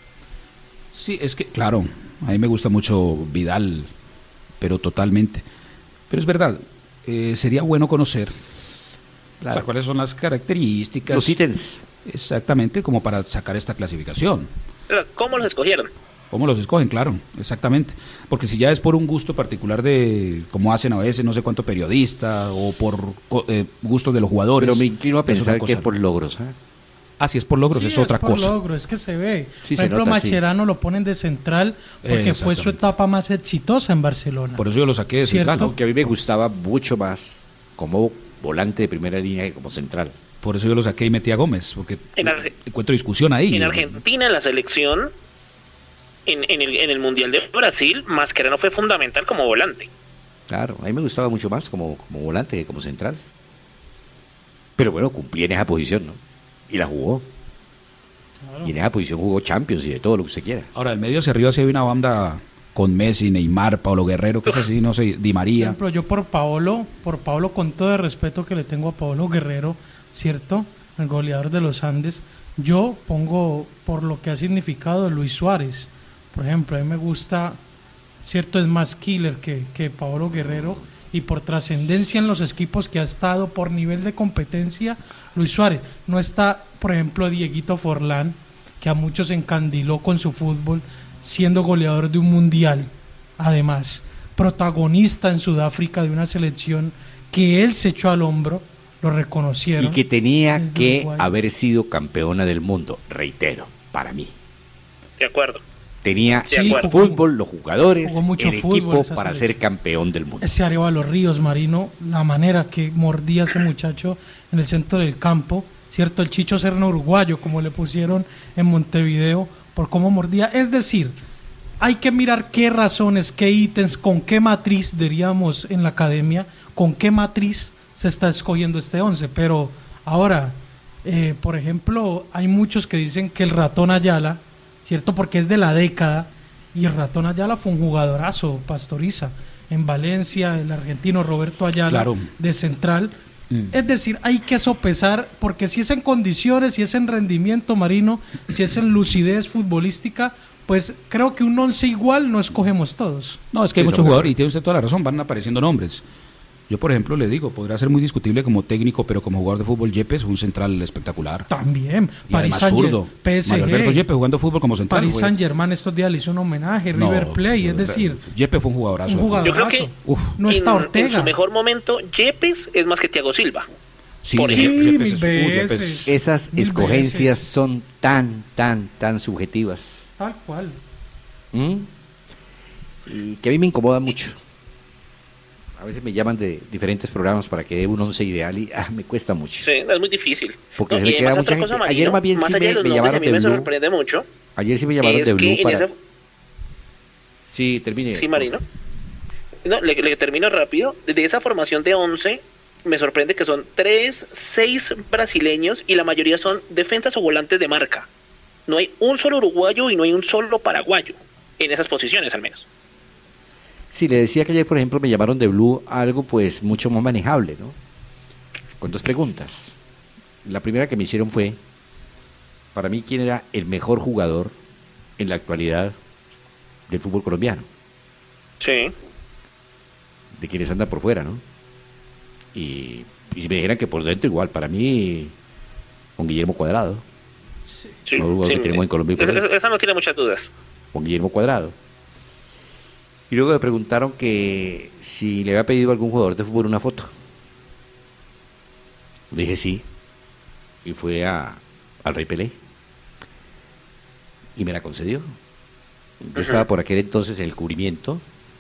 Sí, es que, claro, a mí me gusta mucho Vidal, pero totalmente. Pero es verdad, eh, sería bueno conocer claro. o sea, cuáles son las características. Los ítems. Exactamente, como para sacar esta clasificación. ¿Cómo los escogieron? ¿Cómo los escogen? Claro, exactamente. Porque si ya es por un gusto particular de, como hacen a veces, no sé cuánto periodista, o por eh, gustos de los jugadores. Pero me inclino a pensar que es por logros, ¿eh? Ah, si es por logros, sí, es otra es por cosa. Logro, es que se ve. Sí, por ejemplo, nota, Mascherano sí. lo ponen de central porque fue su etapa más exitosa en Barcelona. Por eso yo lo saqué de central. Aunque a mí me gustaba mucho más como volante de primera línea que como central. Por eso yo lo saqué y metí a Gómez, porque en Arge- encuentro discusión ahí. En Argentina, en la selección, en, en, el, en el Mundial de Brasil, Mascherano fue fundamental como volante. Claro, a mí me gustaba mucho más como, como volante que como central. Pero bueno, cumplía en esa posición, ¿no? Y la jugó. Claro. Y en esa posición jugó Champions y de todo lo que usted quiera. Ahora, el medio hacia arriba sí hay una banda con Messi, Neymar, Paolo Guerrero, que es así, no sé, Di María. Por ejemplo, yo por Paolo, por Paolo, con todo el respeto que le tengo a Paolo Guerrero, ¿cierto? El goleador de los Andes, yo pongo por lo que ha significado Luis Suárez. Por ejemplo, a mí me gusta, ¿cierto? Es más killer que, que Paolo Guerrero, y por trascendencia en los equipos que ha estado, por nivel de competencia, Luis Suárez. No está, por ejemplo, Dieguito Forlán, que a muchos encandiló con su fútbol, siendo goleador de un mundial, además, protagonista en Sudáfrica de una selección que él se echó al hombro, lo reconocieron. Y que tenía que Uruguay. haber sido campeona del mundo, reitero, para mí. De acuerdo. Tenía sí, el fútbol, los jugadores, el equipo para selección. ser campeón del mundo. Ese Arévalo Ríos, Marino, la manera que mordía ese muchacho en el centro del campo, ¿cierto? El Chicho Serna uruguayo, como le pusieron en Montevideo, por cómo mordía. Es decir, hay que mirar qué razones, qué ítems, con qué matriz, diríamos en la academia, con qué matriz se está escogiendo este once. Pero ahora, eh, por ejemplo, hay muchos que dicen que el Ratón Ayala, ¿cierto? Porque es de la década, y el Ratón Ayala fue un jugadorazo, Pastoriza, en Valencia, el argentino Roberto Ayala, claro. de central. Mm. Es decir, hay que sopesar, porque si es en condiciones, si es en rendimiento, Marino, si es en lucidez futbolística, pues creo que un once igual no escogemos todos. No, es que hay sí, muchos jugadores, y tiene usted toda la razón, van apareciendo nombres. Yo, por ejemplo, le digo, podrá ser muy discutible como técnico, pero como jugador de fútbol, Yepes, un central espectacular. También. Y París además zurdo. P S G. Mario Alberto Yepes jugando fútbol como central. París Saint-Germain estos días le hizo un homenaje, no, River Plate, es decir... Yepes fue un jugadorazo. Un jugadorazo. Yo creo que Uf, no está en, Ortega. En su mejor momento, Yepes es más que Thiago Silva. Sí, por sí, ejemplo. Yepes, mil uh, veces. Yepes. Esas Mil escogencias veces. son tan, tan, tan subjetivas. Tal cual. ¿Mm? Y que a mí me incomoda mucho. A veces me llaman de diferentes programas para que dé un once ideal y ah, me cuesta mucho. Sí, es muy difícil. Porque no, se me y queda además mucha otra cosa, gente. Marino, Ayer más bien más sí allá me, de los me nombres, llamaron a mí de me Blue. sorprende mucho. Ayer sí me llamaron es de Blue que para... ese... Sí, termine. Sí, Marino. No, le, le termino rápido. De esa formación de once, me sorprende que son tres, seis brasileños y la mayoría son defensas o volantes de marca. No hay un solo uruguayo y no hay un solo paraguayo en esas posiciones, al menos. Sí, le decía que ayer, por ejemplo, me llamaron de Blue algo pues mucho más manejable, ¿no? Con dos preguntas. La primera que me hicieron fue, para mí, ¿quién era el mejor jugador en la actualidad del fútbol colombiano? Sí. De quienes andan por fuera, ¿no? Y, y si me dijeran que por dentro igual, para mí, con Guillermo Cuadrado. Sí, no sí, que tenemos en Colombia. Esa, esa no tiene muchas dudas. Con Guillermo Cuadrado. Y luego me preguntaron que si le había pedido a algún jugador de fútbol una foto. Le dije sí. Y fue a, al Rey Pelé. Y me la concedió. Yo Ujú. estaba por aquel entonces en el cubrimiento.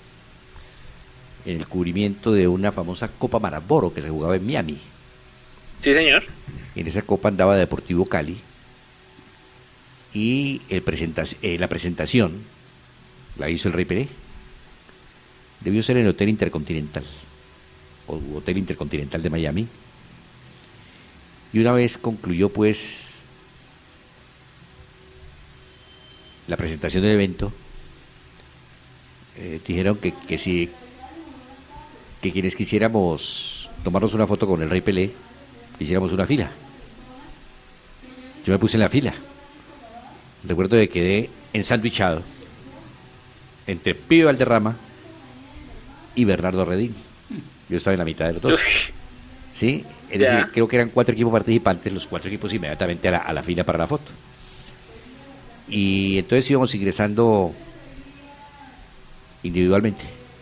En el cubrimiento de una famosa Copa Marlboro que se jugaba en Miami. Sí, señor. En esa copa andaba Deportivo Cali. Y el presenta- eh, la presentación la hizo el Rey Pelé. Debió ser en el Hotel Intercontinental. O Hotel Intercontinental de Miami. Y una vez concluyó pues la presentación del evento, eh, dijeron que, que si que quienes quisiéramos tomarnos una foto con el Rey Pelé, hiciéramos una fila. Yo me puse en la fila. Recuerdo que quedé ensandwichado entre Pío Valderrama y Bernardo Redín. Yo estaba en la mitad de los dos. Sí, es Ya. decir, creo que eran cuatro equipos participantes, los cuatro equipos inmediatamente a la, a la fila para la foto. Y entonces íbamos ingresando individualmente.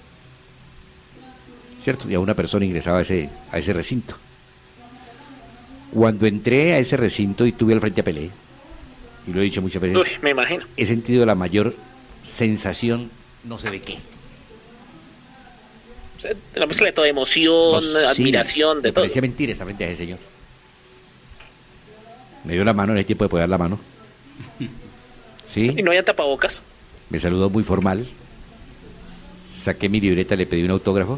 ¿Cierto? Y a una persona ingresaba a ese, a ese recinto. Cuando entré a ese recinto y tuve al frente a Pelé, y lo he dicho muchas veces, Uy, me imagino. he sentido la mayor sensación, no sé de qué. O sea, la mezcla de toda emoción, No, sí, admiración, de me todo. parecía mentira esta frente a ese señor. Me dio la mano, no hay tiempo de poder dar la mano. Sí. Y no había tapabocas. Me saludó muy formal. Saqué mi libreta, le pedí un autógrafo.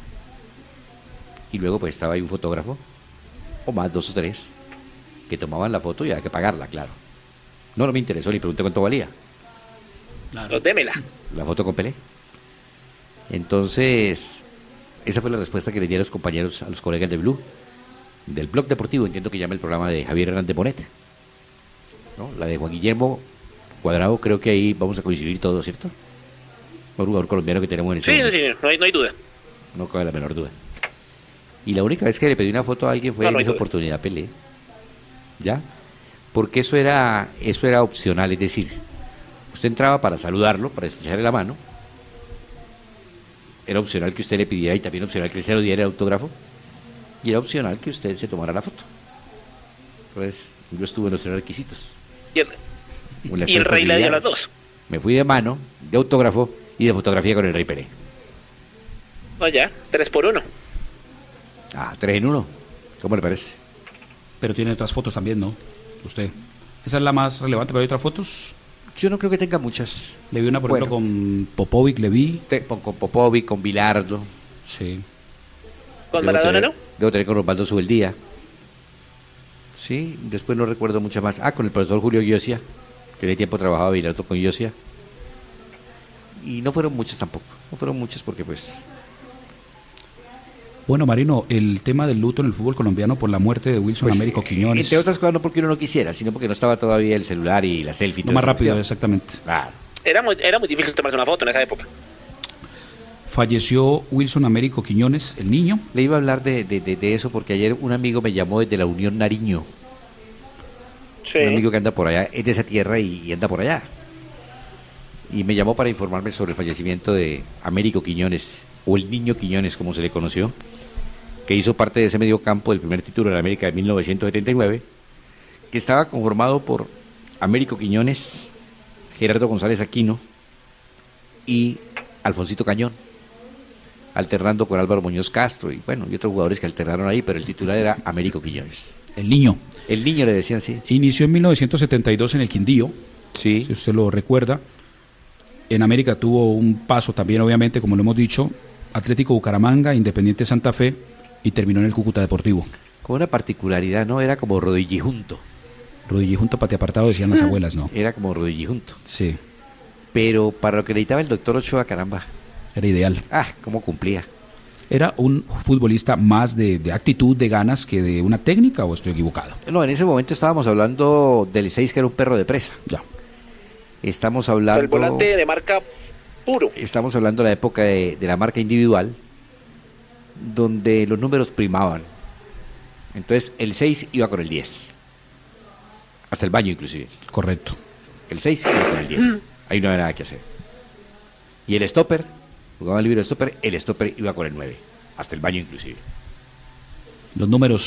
Y luego pues estaba ahí un fotógrafo, o más, dos o tres, que tomaban la foto y había que pagarla, claro. No, no me interesó, ni pregunté cuánto valía. Claro. Démela. La foto con Pelé. Entonces, esa fue la respuesta que le di a los compañeros, a los colegas de Blue, del Blog Deportivo, entiendo que llama el programa de Javier Hernández Bonet. ¿No? La de Juan Guillermo Cuadrado, creo que ahí vamos a coincidir todos, ¿cierto? Un jugador colombiano que tenemos en ese Sí, momento. sí, no hay, no hay duda. No cabe la menor duda. Y la única vez que le pedí una foto a alguien fue No, no en hay esa duda. oportunidad Pelé. ¿Ya? Porque eso era, eso era opcional, es decir, usted entraba para saludarlo, para estrecharle la mano. Era opcional que usted le pidiera y también opcional que él se lo diera el autógrafo. Y era opcional que usted se tomara la foto. Pues yo estuve en los tres requisitos. Y el, o en las y el tres rey le dio las posibilidades. dos. Me fui de mano, de autógrafo y de fotografía con el Rey Pelé. No, ya, tres por uno. Ah, tres en uno. ¿Cómo le parece? Pero tiene otras fotos también, ¿no? Usted. ¿Esa es la más relevante, pero hay otras fotos? Yo no creo que tenga muchas. Le vi una, por Bueno. ejemplo, con Popovic, le vi. Te- con, con Popovic, con Bilardo. Sí. Con Debo Maradona, tener- ¿no? Debo tener con Osvaldo Subeldía. Sí, después no recuerdo muchas más. Ah, con el profesor Julio Giosia, que de tiempo trabajaba Bilardo con Giosia. Y no fueron muchas tampoco. No fueron muchas porque pues... Bueno, Marino, el tema del luto en el fútbol colombiano por la muerte de Wilson pues, Américo Quiñones. Entre otras cosas no porque uno no quisiera, sino porque no estaba todavía el celular y la selfie. y Lo todo más eso, rápido, ¿sí? exactamente. Claro. Era muy, era muy difícil tomarse una foto en esa época. Falleció Wilson Américo Quiñones, el niño. Le iba a hablar de, de, de, de eso porque ayer un amigo me llamó desde la Unión Nariño. Sí. Un amigo que anda por allá, es de esa tierra y, y anda por allá. Y me llamó para informarme sobre el fallecimiento de Américo Quiñones, o el niño Quiñones, como se le conoció, que hizo parte de ese medio campo del primer título de la América de mil novecientos setenta y nueve, que estaba conformado por Américo Quiñones, Gerardo González Aquino y Alfonsito Cañón, alternando con Álvaro Muñoz Castro y bueno, y otros jugadores que alternaron ahí, pero el titular era Américo Quiñones. El niño. El niño le decían, sí. Inició en mil novecientos setenta y dos en el Quindío, Sí. si usted lo recuerda. En América tuvo un paso también, obviamente, como lo hemos dicho, Atlético Bucaramanga, Independiente Santa Fe, y terminó en el Cúcuta Deportivo. Con una particularidad, ¿no? Era como rodillijunto. Rodillijunto, pate apartado, decían las abuelas, ¿no? Era como rodillijunto. Sí, Pero para lo que necesitaba el doctor Ochoa, caramba. era ideal. Ah, cómo cumplía. Era un futbolista más de, de actitud, de ganas, que de una técnica, ¿o estoy equivocado? No, en ese momento estábamos hablando del seis, que era un perro de presa. Ya. Estamos O hablando... sea, el volante de marca puro. Estamos hablando de la época de, de la marca individual, donde los números primaban. Entonces, el seis iba con el diez. Hasta el baño, inclusive. Correcto. El seis iba con el diez. Ahí no había nada que hacer. Y el stopper, jugaba el libro de stopper, el stopper iba con el nueve. Hasta el baño, inclusive. Los números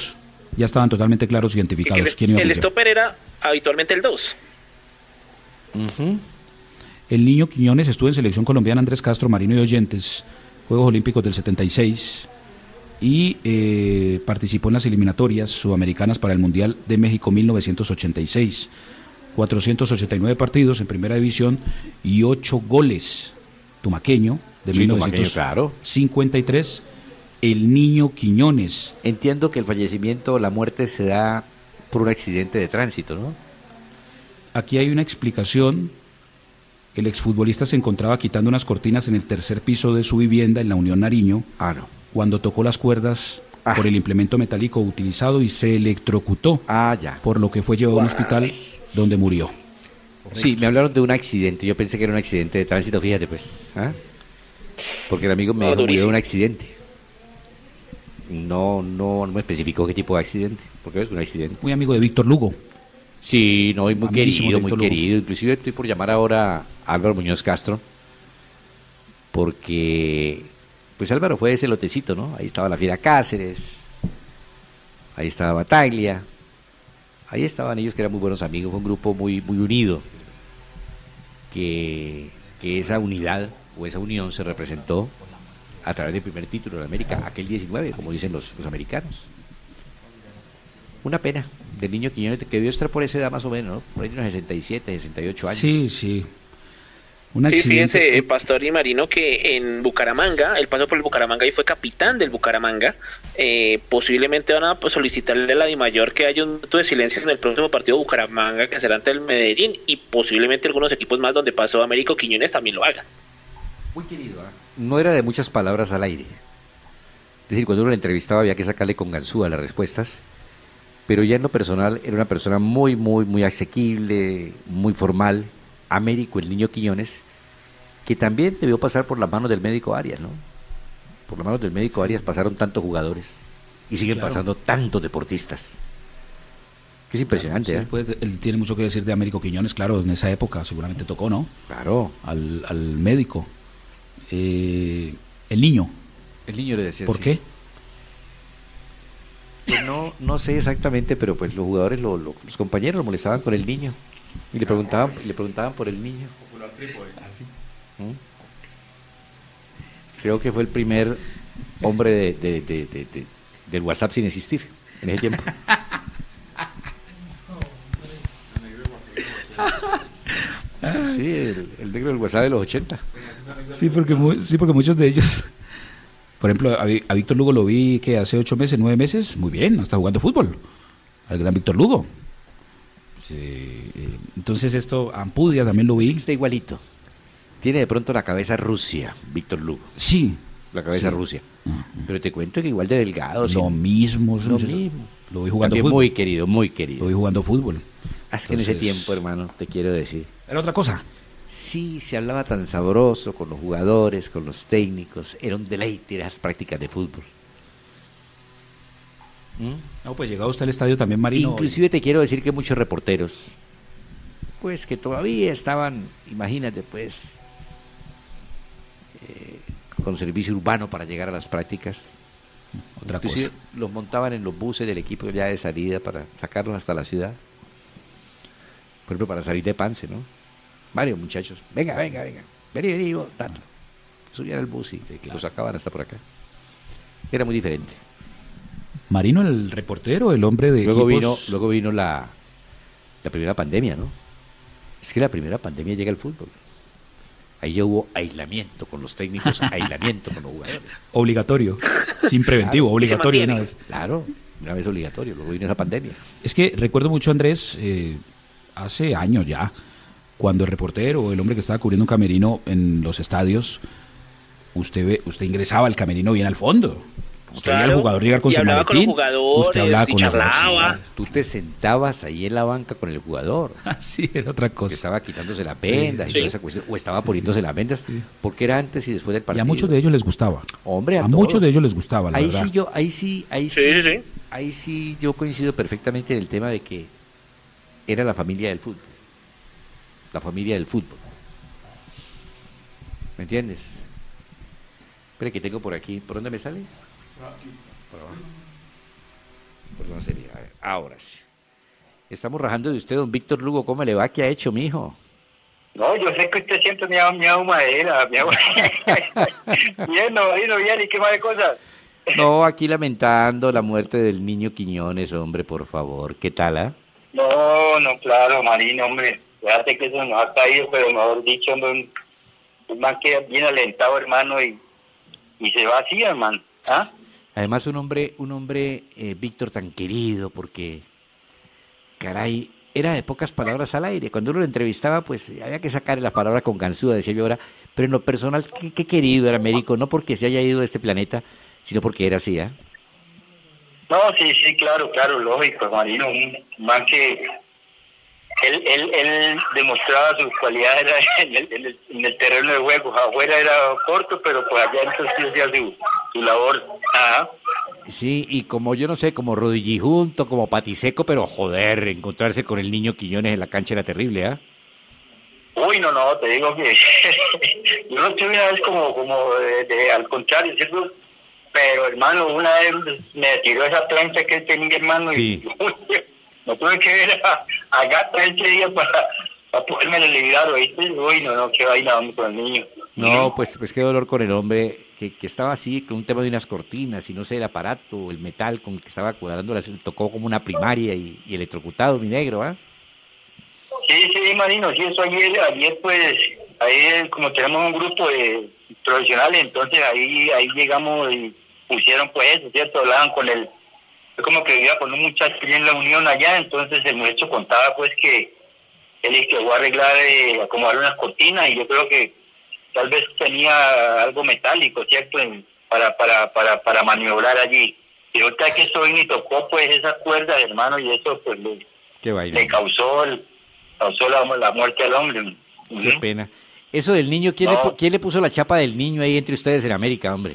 ya estaban totalmente claros y identificados. Y que el, quién iba a el cumplir. stopper era habitualmente el dos. Uh-huh. El niño Quiñones estuvo en selección colombiana. Andrés Castro, Marino y oyentes, Juegos Olímpicos del setenta y seis, y eh, participó en las eliminatorias sudamericanas para el Mundial de México mil novecientos ochenta y seis. cuatrocientos ochenta y nueve partidos en primera división y ocho goles. Tumaqueño, de Sí, mil Tumaqueño, novecientos claro. cincuenta y tres. El niño Quiñones. Entiendo que el fallecimiento, la muerte se da por un accidente de tránsito, ¿no? Aquí hay una explicación. El exfutbolista se encontraba quitando unas cortinas en el tercer piso de su vivienda en la Unión Nariño. Ah, no. Cuando tocó las cuerdas ah. por el implemento metálico utilizado y se electrocutó. Ah, ya. Por lo que fue llevado a un hospital donde murió. Sí, me hablaron de un accidente. Yo pensé que era un accidente de tránsito, fíjate, pues. ¿Ah? Porque el amigo me dijo que murió de un accidente. No, no, no me especificó qué tipo de accidente. Porque es un accidente. Muy amigo de Víctor Lugo. Sí, no, y muy Amiguísimo querido, de muy Víctor Lugo. querido. Inclusive estoy por llamar ahora a Álvaro Muñoz Castro. Porque, pues Álvaro fue ese lotecito, ¿no? Ahí estaba la Fiera Cáceres. Ahí estaba Bataglia. Ahí estaban ellos que eran muy buenos amigos. Fue un grupo muy, muy unido. Que, que esa unidad o esa unión se representó a través del primer título de América, aquel diecinueve, como dicen los, los americanos. Una pena del niño Quiñones, que debió estar por esa edad más o menos, ¿no? Por ahí unos sesenta y siete, sesenta y ocho años. Sí, sí. Un sí, fíjense, eh, Pastor y Marino, que en Bucaramanga, él pasó por el Bucaramanga y fue capitán del Bucaramanga. Eh, posiblemente van a pues, solicitarle a la DIMAYOR que haya un minuto de silencio en el próximo partido de Bucaramanga, que será ante el Medellín, y posiblemente algunos equipos más donde pasó Américo Quiñones también lo hagan. Muy querido, ¿eh? No era de muchas palabras al aire. Es decir, cuando uno le entrevistaba había que sacarle con ganzúa las respuestas, pero ya en lo personal era una persona muy, muy, muy asequible, muy formal. Américo, el niño Quiñones, que también debió pasar por las manos del médico Arias, ¿no? Por las manos del médico Arias pasaron tantos jugadores y siguen claro. pasando tantos deportistas. Que es impresionante, claro, sí, ¿eh? Pues, él tiene mucho que decir de Américo Quiñones, claro, en esa época seguramente tocó, ¿no? Claro. Al, al médico. Eh, el niño. El niño le decía ¿Por sí. qué? Pues no, no sé exactamente, pero pues los jugadores, lo, lo, los compañeros lo molestaban con el niño y le preguntaban, le preguntaban por el niño. ¿Mm? Creo que fue el primer hombre de, de, de, de, de, del WhatsApp sin existir en ese tiempo. Sí, el, el negro del WhatsApp de los ochenta. Sí, porque, muy, sí, porque muchos de ellos, por ejemplo, a, a Víctor Lugo lo vi que hace ocho meses, nueve meses, muy bien, está jugando fútbol, al gran Víctor Lugo. Sí, eh, entonces esto, Ampudia también lo vi. Sí, está igualito. Tiene de pronto la cabeza Rusia, Víctor Lugo. Sí. La cabeza sí. Rusia. Uh-huh. Pero te cuento que igual de delgado. Lo sin... mismo. Lo mismo. Lo vi jugando También fútbol. muy querido, muy querido. Lo vi jugando fútbol. Ah, es que Entonces... en ese tiempo, hermano, te quiero decir. Era otra cosa. Sí, se hablaba tan sabroso con los jugadores, con los técnicos. Era un deleite las prácticas de fútbol. ¿Mm? No, pues llegado usted al estadio también, Marino. Inclusive te quiero decir que muchos reporteros, pues que todavía estaban, imagínate, pues, eh, con servicio urbano para llegar a las prácticas. Otra Inclusive cosa. Los montaban en los buses del equipo ya de salida para sacarlos hasta la ciudad. Por ejemplo, para salir de Pance, ¿no? Varios muchachos, venga, venga, venga, vení, vení, vos, tanto. Subían al bus y claro. Lo sacaban hasta por acá. Era muy diferente. Marino, el reportero, el hombre de luego equipos... vino Luego vino la, la primera pandemia, ¿no? Es que la primera pandemia llega al fútbol. Ahí ya hubo aislamiento con los técnicos, aislamiento con los jugadores. Obligatorio, sin preventivo, claro, obligatorio una vez. Claro, una vez obligatorio, luego vino esa pandemia. Es que recuerdo mucho, Andrés, eh, hace años ya, cuando el reportero o el hombre que estaba cubriendo un camerino en los estadios, usted ve, usted ingresaba al camerino bien al fondo. Usted claro, veía al jugador llegar con y su hablaba maletín, con los jugadores, usted hablaba y con charlaba. el Tú te sentabas ahí en la banca con el jugador. Sí, era otra cosa. Que estaba quitándose las vendas sí. y toda esa cuestión, o estaba poniéndose sí. las vendas, sí. porque era antes y después del partido. Y a muchos de ellos les gustaba. Hombre, a, a muchos de ellos les gustaba, la ahí verdad. sí yo, ahí sí, ahí sí, sí, sí, sí, ahí sí yo coincido perfectamente en el tema de que era la familia del fútbol. La familia del fútbol. ¿Me entiendes? Espera que tengo por aquí. ¿Por dónde me sale? Por aquí. Por abajo. Por no sería. A ver, ahora sí. Estamos rajando de usted, don Víctor Lugo. ¿Cómo le va? ¿Qué ha hecho, mijo? No, yo sé que usted siempre me ha, me ha madera, me ha... Bien, no, bien, bien, ¿y qué más de cosas? No, aquí lamentando la muerte del niño Quiñones, hombre, por favor. ¿Qué tal, ah? ¿eh? No, no, claro, Marino, hombre. Fíjate que eso nos ha caído, pero mejor dicho, hombre, un, un man que bien alentado, hermano, y, y se va así, hermano. ¿Ah? Además, un hombre, un hombre, eh, Víctor, tan querido, porque, caray, era de pocas palabras al aire. Cuando uno lo entrevistaba, pues había que sacarle la palabra con ganzúa, decía yo ahora. Pero en lo personal, qué, qué querido era Américo, no porque se haya ido de este planeta, sino porque era así, ¿ah? ¿eh? No, sí, sí, claro, claro, lógico, Marino, un man que él, él, él demostraba sus cualidades en el, en, el, en el terreno de juego. Afuera era corto, pero pues allá entonces sí hacía su, su labor. Ajá. Sí, y como yo no sé, como rodillijunto, como patiseco, pero joder, encontrarse con el niño Quiñones en la cancha era terrible, ¿ah? ¿eh? Uy, no, no, te digo que yo no estuve una vez como, como de, de, al contrario, ¿cierto? Pero, hermano, una vez me tiró esa plancha que él tenía, hermano, sí. Y uy, no tuve que ver a, a Gata ese día para, para poderme liberar, ¿oíste? Uy, no, no, qué vaina, hombre, con el niño. No, pues, pues qué dolor con el hombre, que, que estaba así, con un tema de unas cortinas, y no sé, el aparato, el metal con el que estaba cuadrando, le tocó como una primaria y, y electrocutado, mi negro, ¿ah? ¿eh? Sí, sí, Marino, sí, eso ayer, ayer, pues, ahí como tenemos un grupo de profesionales, entonces ahí, ahí llegamos y pusieron pues eso, ¿cierto? Hablaban con el, como que vivía con un muchacho allá en la Unión allá, entonces el muchacho contaba pues que él llegó a arreglar, eh, acomodar unas cortinas y yo creo que tal vez tenía algo metálico, ¿cierto? En, para, para, para, para maniobrar allí. Y ahorita que eso y tocó pues esas cuerdas, hermano, y eso pues le, Qué le causó, el, causó la, la muerte al hombre. Qué uh-huh. pena. Eso del niño, ¿quién, no. le, ¿quién le puso la chapa del niño ahí entre ustedes en América, hombre?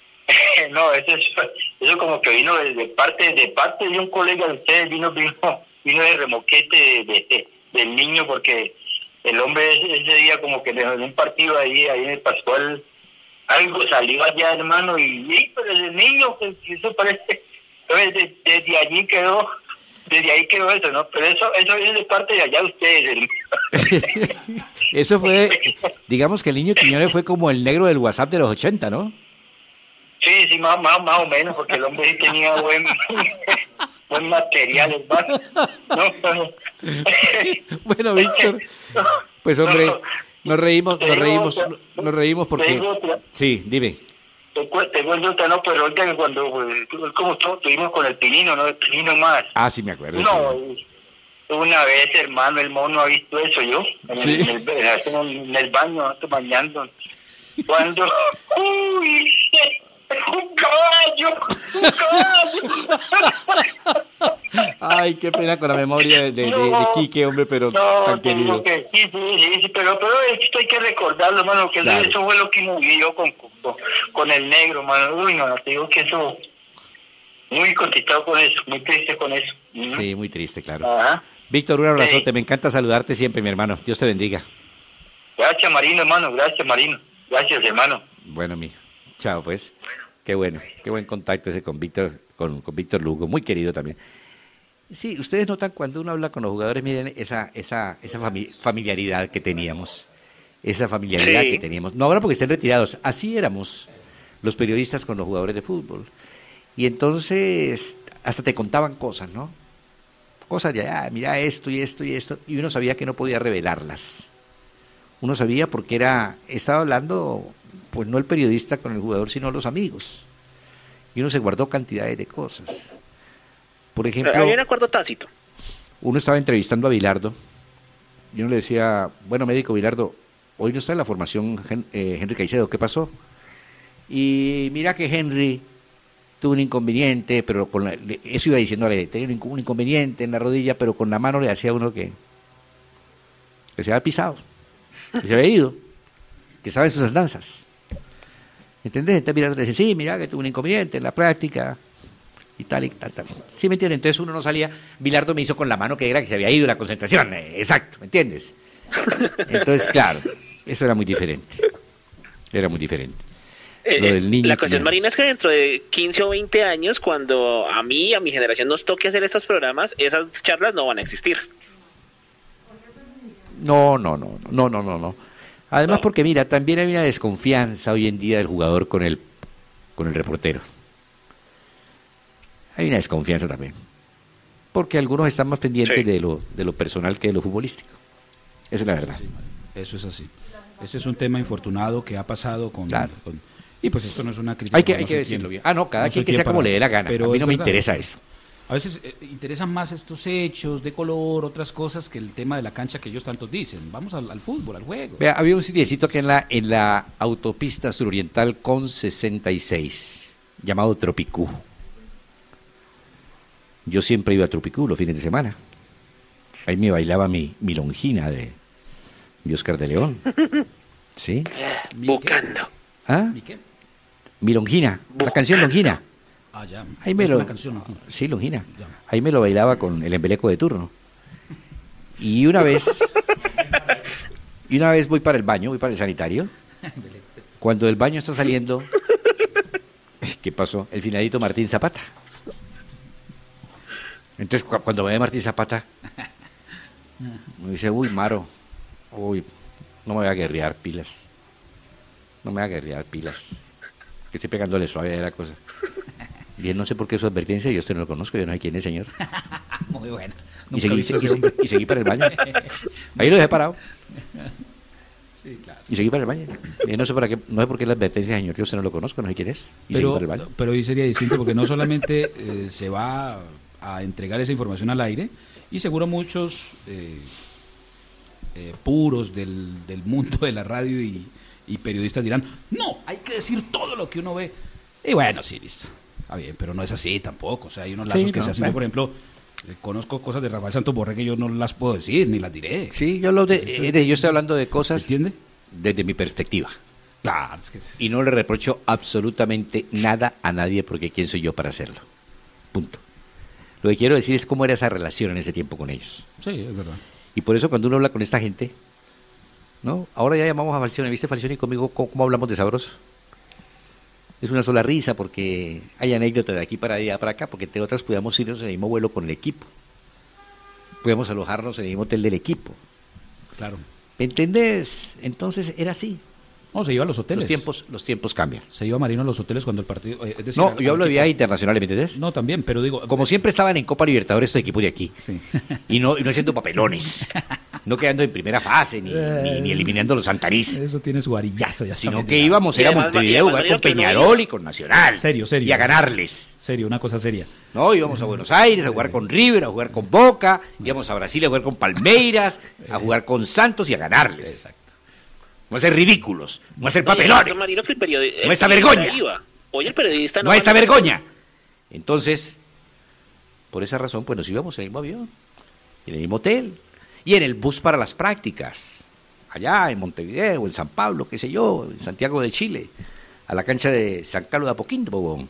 No, eso es, eso como que vino de, de parte de parte de un colega de ustedes, vino vino, vino de remoquete de, de, del niño, porque el hombre ese, ese día como que en un partido ahí, ahí en el Pascual, algo salió allá, hermano, y, y pero el niño, que eso parece, entonces de, desde allí quedó, desde ahí quedó eso, ¿no? Pero eso, eso viene de parte de allá ustedes. Eso fue, digamos que el niño Quiñones fue como el negro del WhatsApp de los ochenta, ¿no? Sí, sí, más, más, más o menos, porque el hombre sí tenía buen, buen material, hermano. No, no. Bueno, Víctor, pues hombre, nos reímos, nos reímos, nos reímos porque... Sí, dime. Te cuento otra, no, pero ahorita cuando, pues, como todos estuvimos con el Pinino, ¿no? El Pinino más. Ah, sí, me acuerdo. No, una vez, hermano, el mono ha visto eso, yo, en, ¿sí? el, en, el, en el baño, bañando. Cuando... ¡Uy! ¡Un caballo! ¡Un caballo! Ay, qué pena con la memoria de, de, no, de, de Quique, hombre, pero no, tan querido. Que, sí, sí, sí, pero, pero esto hay que recordarlo, hermano, que claro. Eso fue lo que moví yo con, con, con el negro, hermano. Uy, no, te digo que eso... Muy contestado con eso, muy triste con eso. Sí, muy triste, claro. Ajá. Víctor, un abrazote, sí. Me encanta saludarte siempre, mi hermano. Dios te bendiga. Gracias, Marino, hermano, gracias, Marino. Gracias, hermano. Bueno, mijo. Chao, pues. Qué bueno, qué buen contacto ese con Víctor, con, con Víctor Lugo, muy querido también. Sí, ustedes notan cuando uno habla con los jugadores, miren esa esa esa fami- familiaridad que teníamos, esa familiaridad sí. que teníamos. No ahora porque estén retirados, así éramos los periodistas con los jugadores de fútbol. Y entonces hasta te contaban cosas, ¿no? Cosas de, ah, mira esto y esto y esto, y uno sabía que no podía revelarlas. Uno sabía porque era, estaba hablando, pues no el periodista con el jugador, sino los amigos. Y uno se guardó cantidades de cosas. Por ejemplo... Había un acuerdo tácito. Uno estaba entrevistando a Bilardo, y uno le decía, bueno, médico Bilardo, hoy no está en la formación eh, Henry Caicedo, ¿qué pasó? Y mira que Henry tuvo un inconveniente, pero con la, eso iba diciéndole, tenía un inconveniente en la rodilla, pero con la mano le hacía uno que, que se había pisado, que se había ido, que sabe sus andanzas. ¿Entendés? Entonces Bilardo dice, sí, mira que tuvo un inconveniente en la práctica, y tal, y tal, tal. ¿Sí me entiendes? Entonces uno no salía, Bilardo me hizo con la mano que era que se había ido la concentración, exacto, ¿me entiendes? Entonces, claro, eso era muy diferente, era muy diferente. Eh, lo del niño la cuestión, Quinares. Marina, es que dentro de quince o veinte años, cuando a mí, a mi generación nos toque hacer estos programas, esas charlas no van a existir. No, no, no, no, no, no, no. Además, porque mira, también hay una desconfianza hoy en día del jugador con el, con el reportero. Hay una desconfianza también. Porque algunos están más pendientes Sí. de lo, de lo personal que de lo futbolístico. Esa es la verdad. Eso es así. Ese es un tema infortunado que ha pasado con... Claro. con- y pues esto no es una crítica. Hay que- no hay que soy decirlo quien- bien. Ah, no, cada soy quien que sea como le dé la gana. A mí es no me interesa eso. A veces eh, interesan más estos hechos de color, otras cosas, que el tema de la cancha que ellos tantos dicen. Vamos al, al fútbol, al juego. Vea, había un sitiecito aquí en la, en la autopista suroriental con sesenta y seis, llamado Tropicú. Yo siempre iba a Tropicú los fines de semana. Ahí me bailaba mi, mi Longina de, de Oscar de León. ¿Sí? Buscando. ¿Ah? ¿Mi qué? Mi Longina, la canción Longina. Ah, ya. Ahí me Es lo, una canción, ¿no? Sí, Longina. Ahí me lo bailaba con el embeleco de turno. Y una vez, y una vez voy para el baño, voy para el sanitario. Cuando del baño está saliendo, ¿qué pasó? El finadito Martín Zapata. Entonces, cu- cuando me ve Martín Zapata, me dice, uy, Maro, uy, no me voy a guerrear pilas. No me voy a guerrear pilas. Que estoy pegándole suave a la cosa. Y él no sé por qué su advertencia, yo a usted no lo conozco, yo no sé quién es, señor. Muy buena. Y Nunca he seguí, visto ese y- hombre. y seguí para el baño. Ahí lo dejé parado. Sí, claro. Y seguí para el baño. Y no sé para qué, no sé por qué la advertencia, señor, yo a usted no lo conozco, no sé quién es. Y seguí Pero, para el baño. pero hoy sería distinto porque no solamente eh, se va a entregar esa información al aire, y seguro muchos eh, eh, puros del, del mundo de la radio y, y periodistas dirán, no, hay que decir todo lo que uno ve. Y bueno, sí, listo. Está bien, pero no es así tampoco. O sea, hay unos lazos Sí, que no, se hacen. bueno. Yo, por ejemplo, eh, conozco cosas de Rafael Santos Borré que yo no las puedo decir, ni las diré. Sí, yo, lo de, eh, de- yo estoy hablando de cosas ¿Entiende? desde mi perspectiva. Claro, es que es- Y no le reprocho absolutamente nada a nadie porque quién soy yo para hacerlo. Punto. Lo que quiero decir es cómo era esa relación en ese tiempo con ellos. Sí, es verdad. Y por eso cuando uno habla con esta gente, ¿no? Ahora ya llamamos a Falcioni. ¿Viste, Falcioni, conmigo cómo, cómo hablamos de sabroso? Es una sola risa porque hay anécdotas de aquí para allá para acá, porque entre otras podíamos irnos en el mismo vuelo con el equipo. Podíamos alojarnos en el mismo hotel del equipo. Claro. ¿Me entendés? Entonces era así. No, se iba a los hoteles. Los tiempos, los tiempos cambian. Se iba Marino a los hoteles cuando el partido... eh, es decir, No, al- yo al hablo de equipo- viajes internacionales, ¿me entendés? No, también, pero digo... Como siempre estaban en Copa Libertadores estos equipos de aquí. Sí. Y no, y no haciendo papelones. No quedando en primera fase, ni, ni, ni eliminando los Santarís. Eso tiene su varillazo ya. Sino también, que ya. íbamos Y era a además, Montevideo a y jugar además, con que no Peñarol y con Nacional. Serio, serio. Y a ganarles. Serio, una cosa seria. No, íbamos a Buenos Aires a jugar con River, a jugar con Boca, íbamos a Brasil a jugar con Palmeiras, a jugar con Santos y a ganarles. Exacto. No a ser ridículos, no a ser No, y papelones, además, Marino, que el periodi- no a esta el periodista vergüenza. iba. Hoy el periodista no no a va esta a- vergüenza. Entonces, por esa razón, pues nos íbamos en el mismo avión, en el mismo hotel, y en el bus para las prácticas, allá en Montevideo, en San Pablo, qué sé yo, en Santiago de Chile, a la cancha de San Carlos de Apoquindo, Bobón.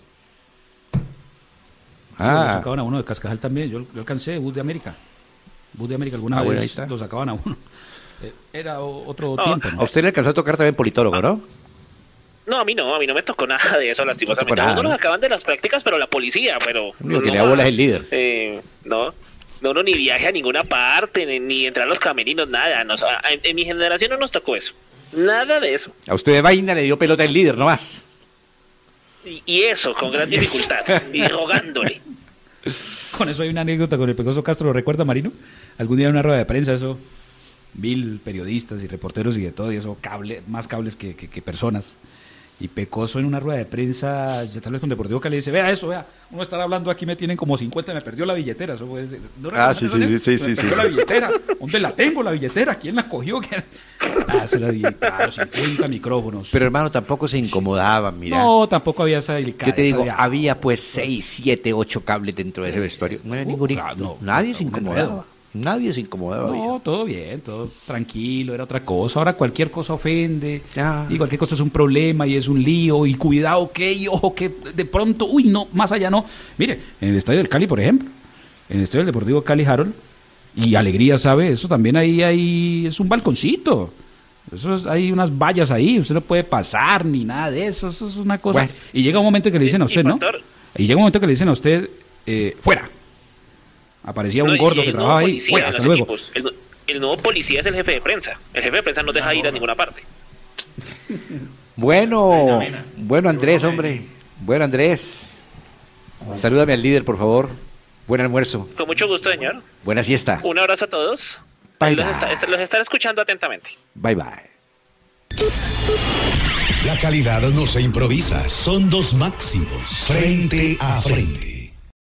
Sí, lo sacaban a uno de Cascajal también. Yo, yo alcancé Bus de América. Bus de América alguna Ah, bueno, ahí vez está. lo sacaban a uno. Eh, Era o- otro No, tiempo, ¿no? A usted le alcanzó a tocar también politólogo, ¿no? No, a mí no, a mí no me tocó nada de eso, lastimosamente. tocó nada, Uno los ¿no? acaban de las prácticas, pero la policía, pero... Lo único que no le da bola más. es el líder. Eh, no, no, uno ni viaja a ninguna parte, ni, ni entrar a los camerinos, nada. No, o sea, en, en mi generación no nos tocó eso. Nada de eso. A usted de vaina le dio pelota el líder, no más. Y, y eso, con gran dificultad. Y rogándole. Con eso hay una anécdota con el Pecoso Castro, ¿lo recuerda, Marino? Algún día en una rueda de prensa, eso, mil periodistas y reporteros y de todo, y eso, cable, más cables que, que, que personas. Y Pecoso en una rueda de prensa, ya tal vez con Deportivo Cali, dice, vea eso, vea, uno estará hablando aquí, me tienen como cincuenta, me perdió la billetera. Eso puede ser. ¿No Ah, recuerdan sí, eso, sí, Nel? sí, Me sí, perdió sí, la sí. billetera. ¿Dónde la tengo, la billetera? ¿Quién la cogió? ¿Quién? Ah, se la di, claro, cincuenta micrófonos. Pero hermano, tampoco se incomodaban, mira. No, tampoco había esa delicadeza. Yo te digo, de- había pues seis, siete, ocho cables dentro de ese vestuario. No había Uh, ningún... claro, no, nadie no, se un incomodaba. enredo. Nadie se incomodaba. No, viejo. todo bien, todo tranquilo, era otra cosa. Ahora cualquier cosa ofende, Ya. y cualquier cosa es un problema y es un lío, y cuidado que, y ojo que de pronto, uy, no, más allá no. Mire, en el Estadio del Cali, por ejemplo, en el Estadio del Deportivo Cali Harold, y Alegría, ¿sabe? Eso también ahí, ahí es un balconcito. Eso es, hay unas vallas ahí, usted no puede pasar ni nada de eso, eso es una cosa. Bueno, y llega un momento que le dicen a usted, ¿no? Y llega un momento que le dicen a usted, eh, fuera. Aparecía un no, gordo que trabajaba ahí, fuera, hasta luego. El, el nuevo policía es el jefe de prensa. El jefe de prensa no deja ir a ninguna parte. Bueno, bueno Andrés, hombre. Bueno Andrés. Salúdame al líder, por favor. Buen almuerzo. Con mucho gusto, señor. Buena siesta. Un abrazo a todos. Bye, los, bye. Está, los estaré escuchando atentamente. Bye, bye. La calidad no se improvisa, son dos máximos, frente a frente.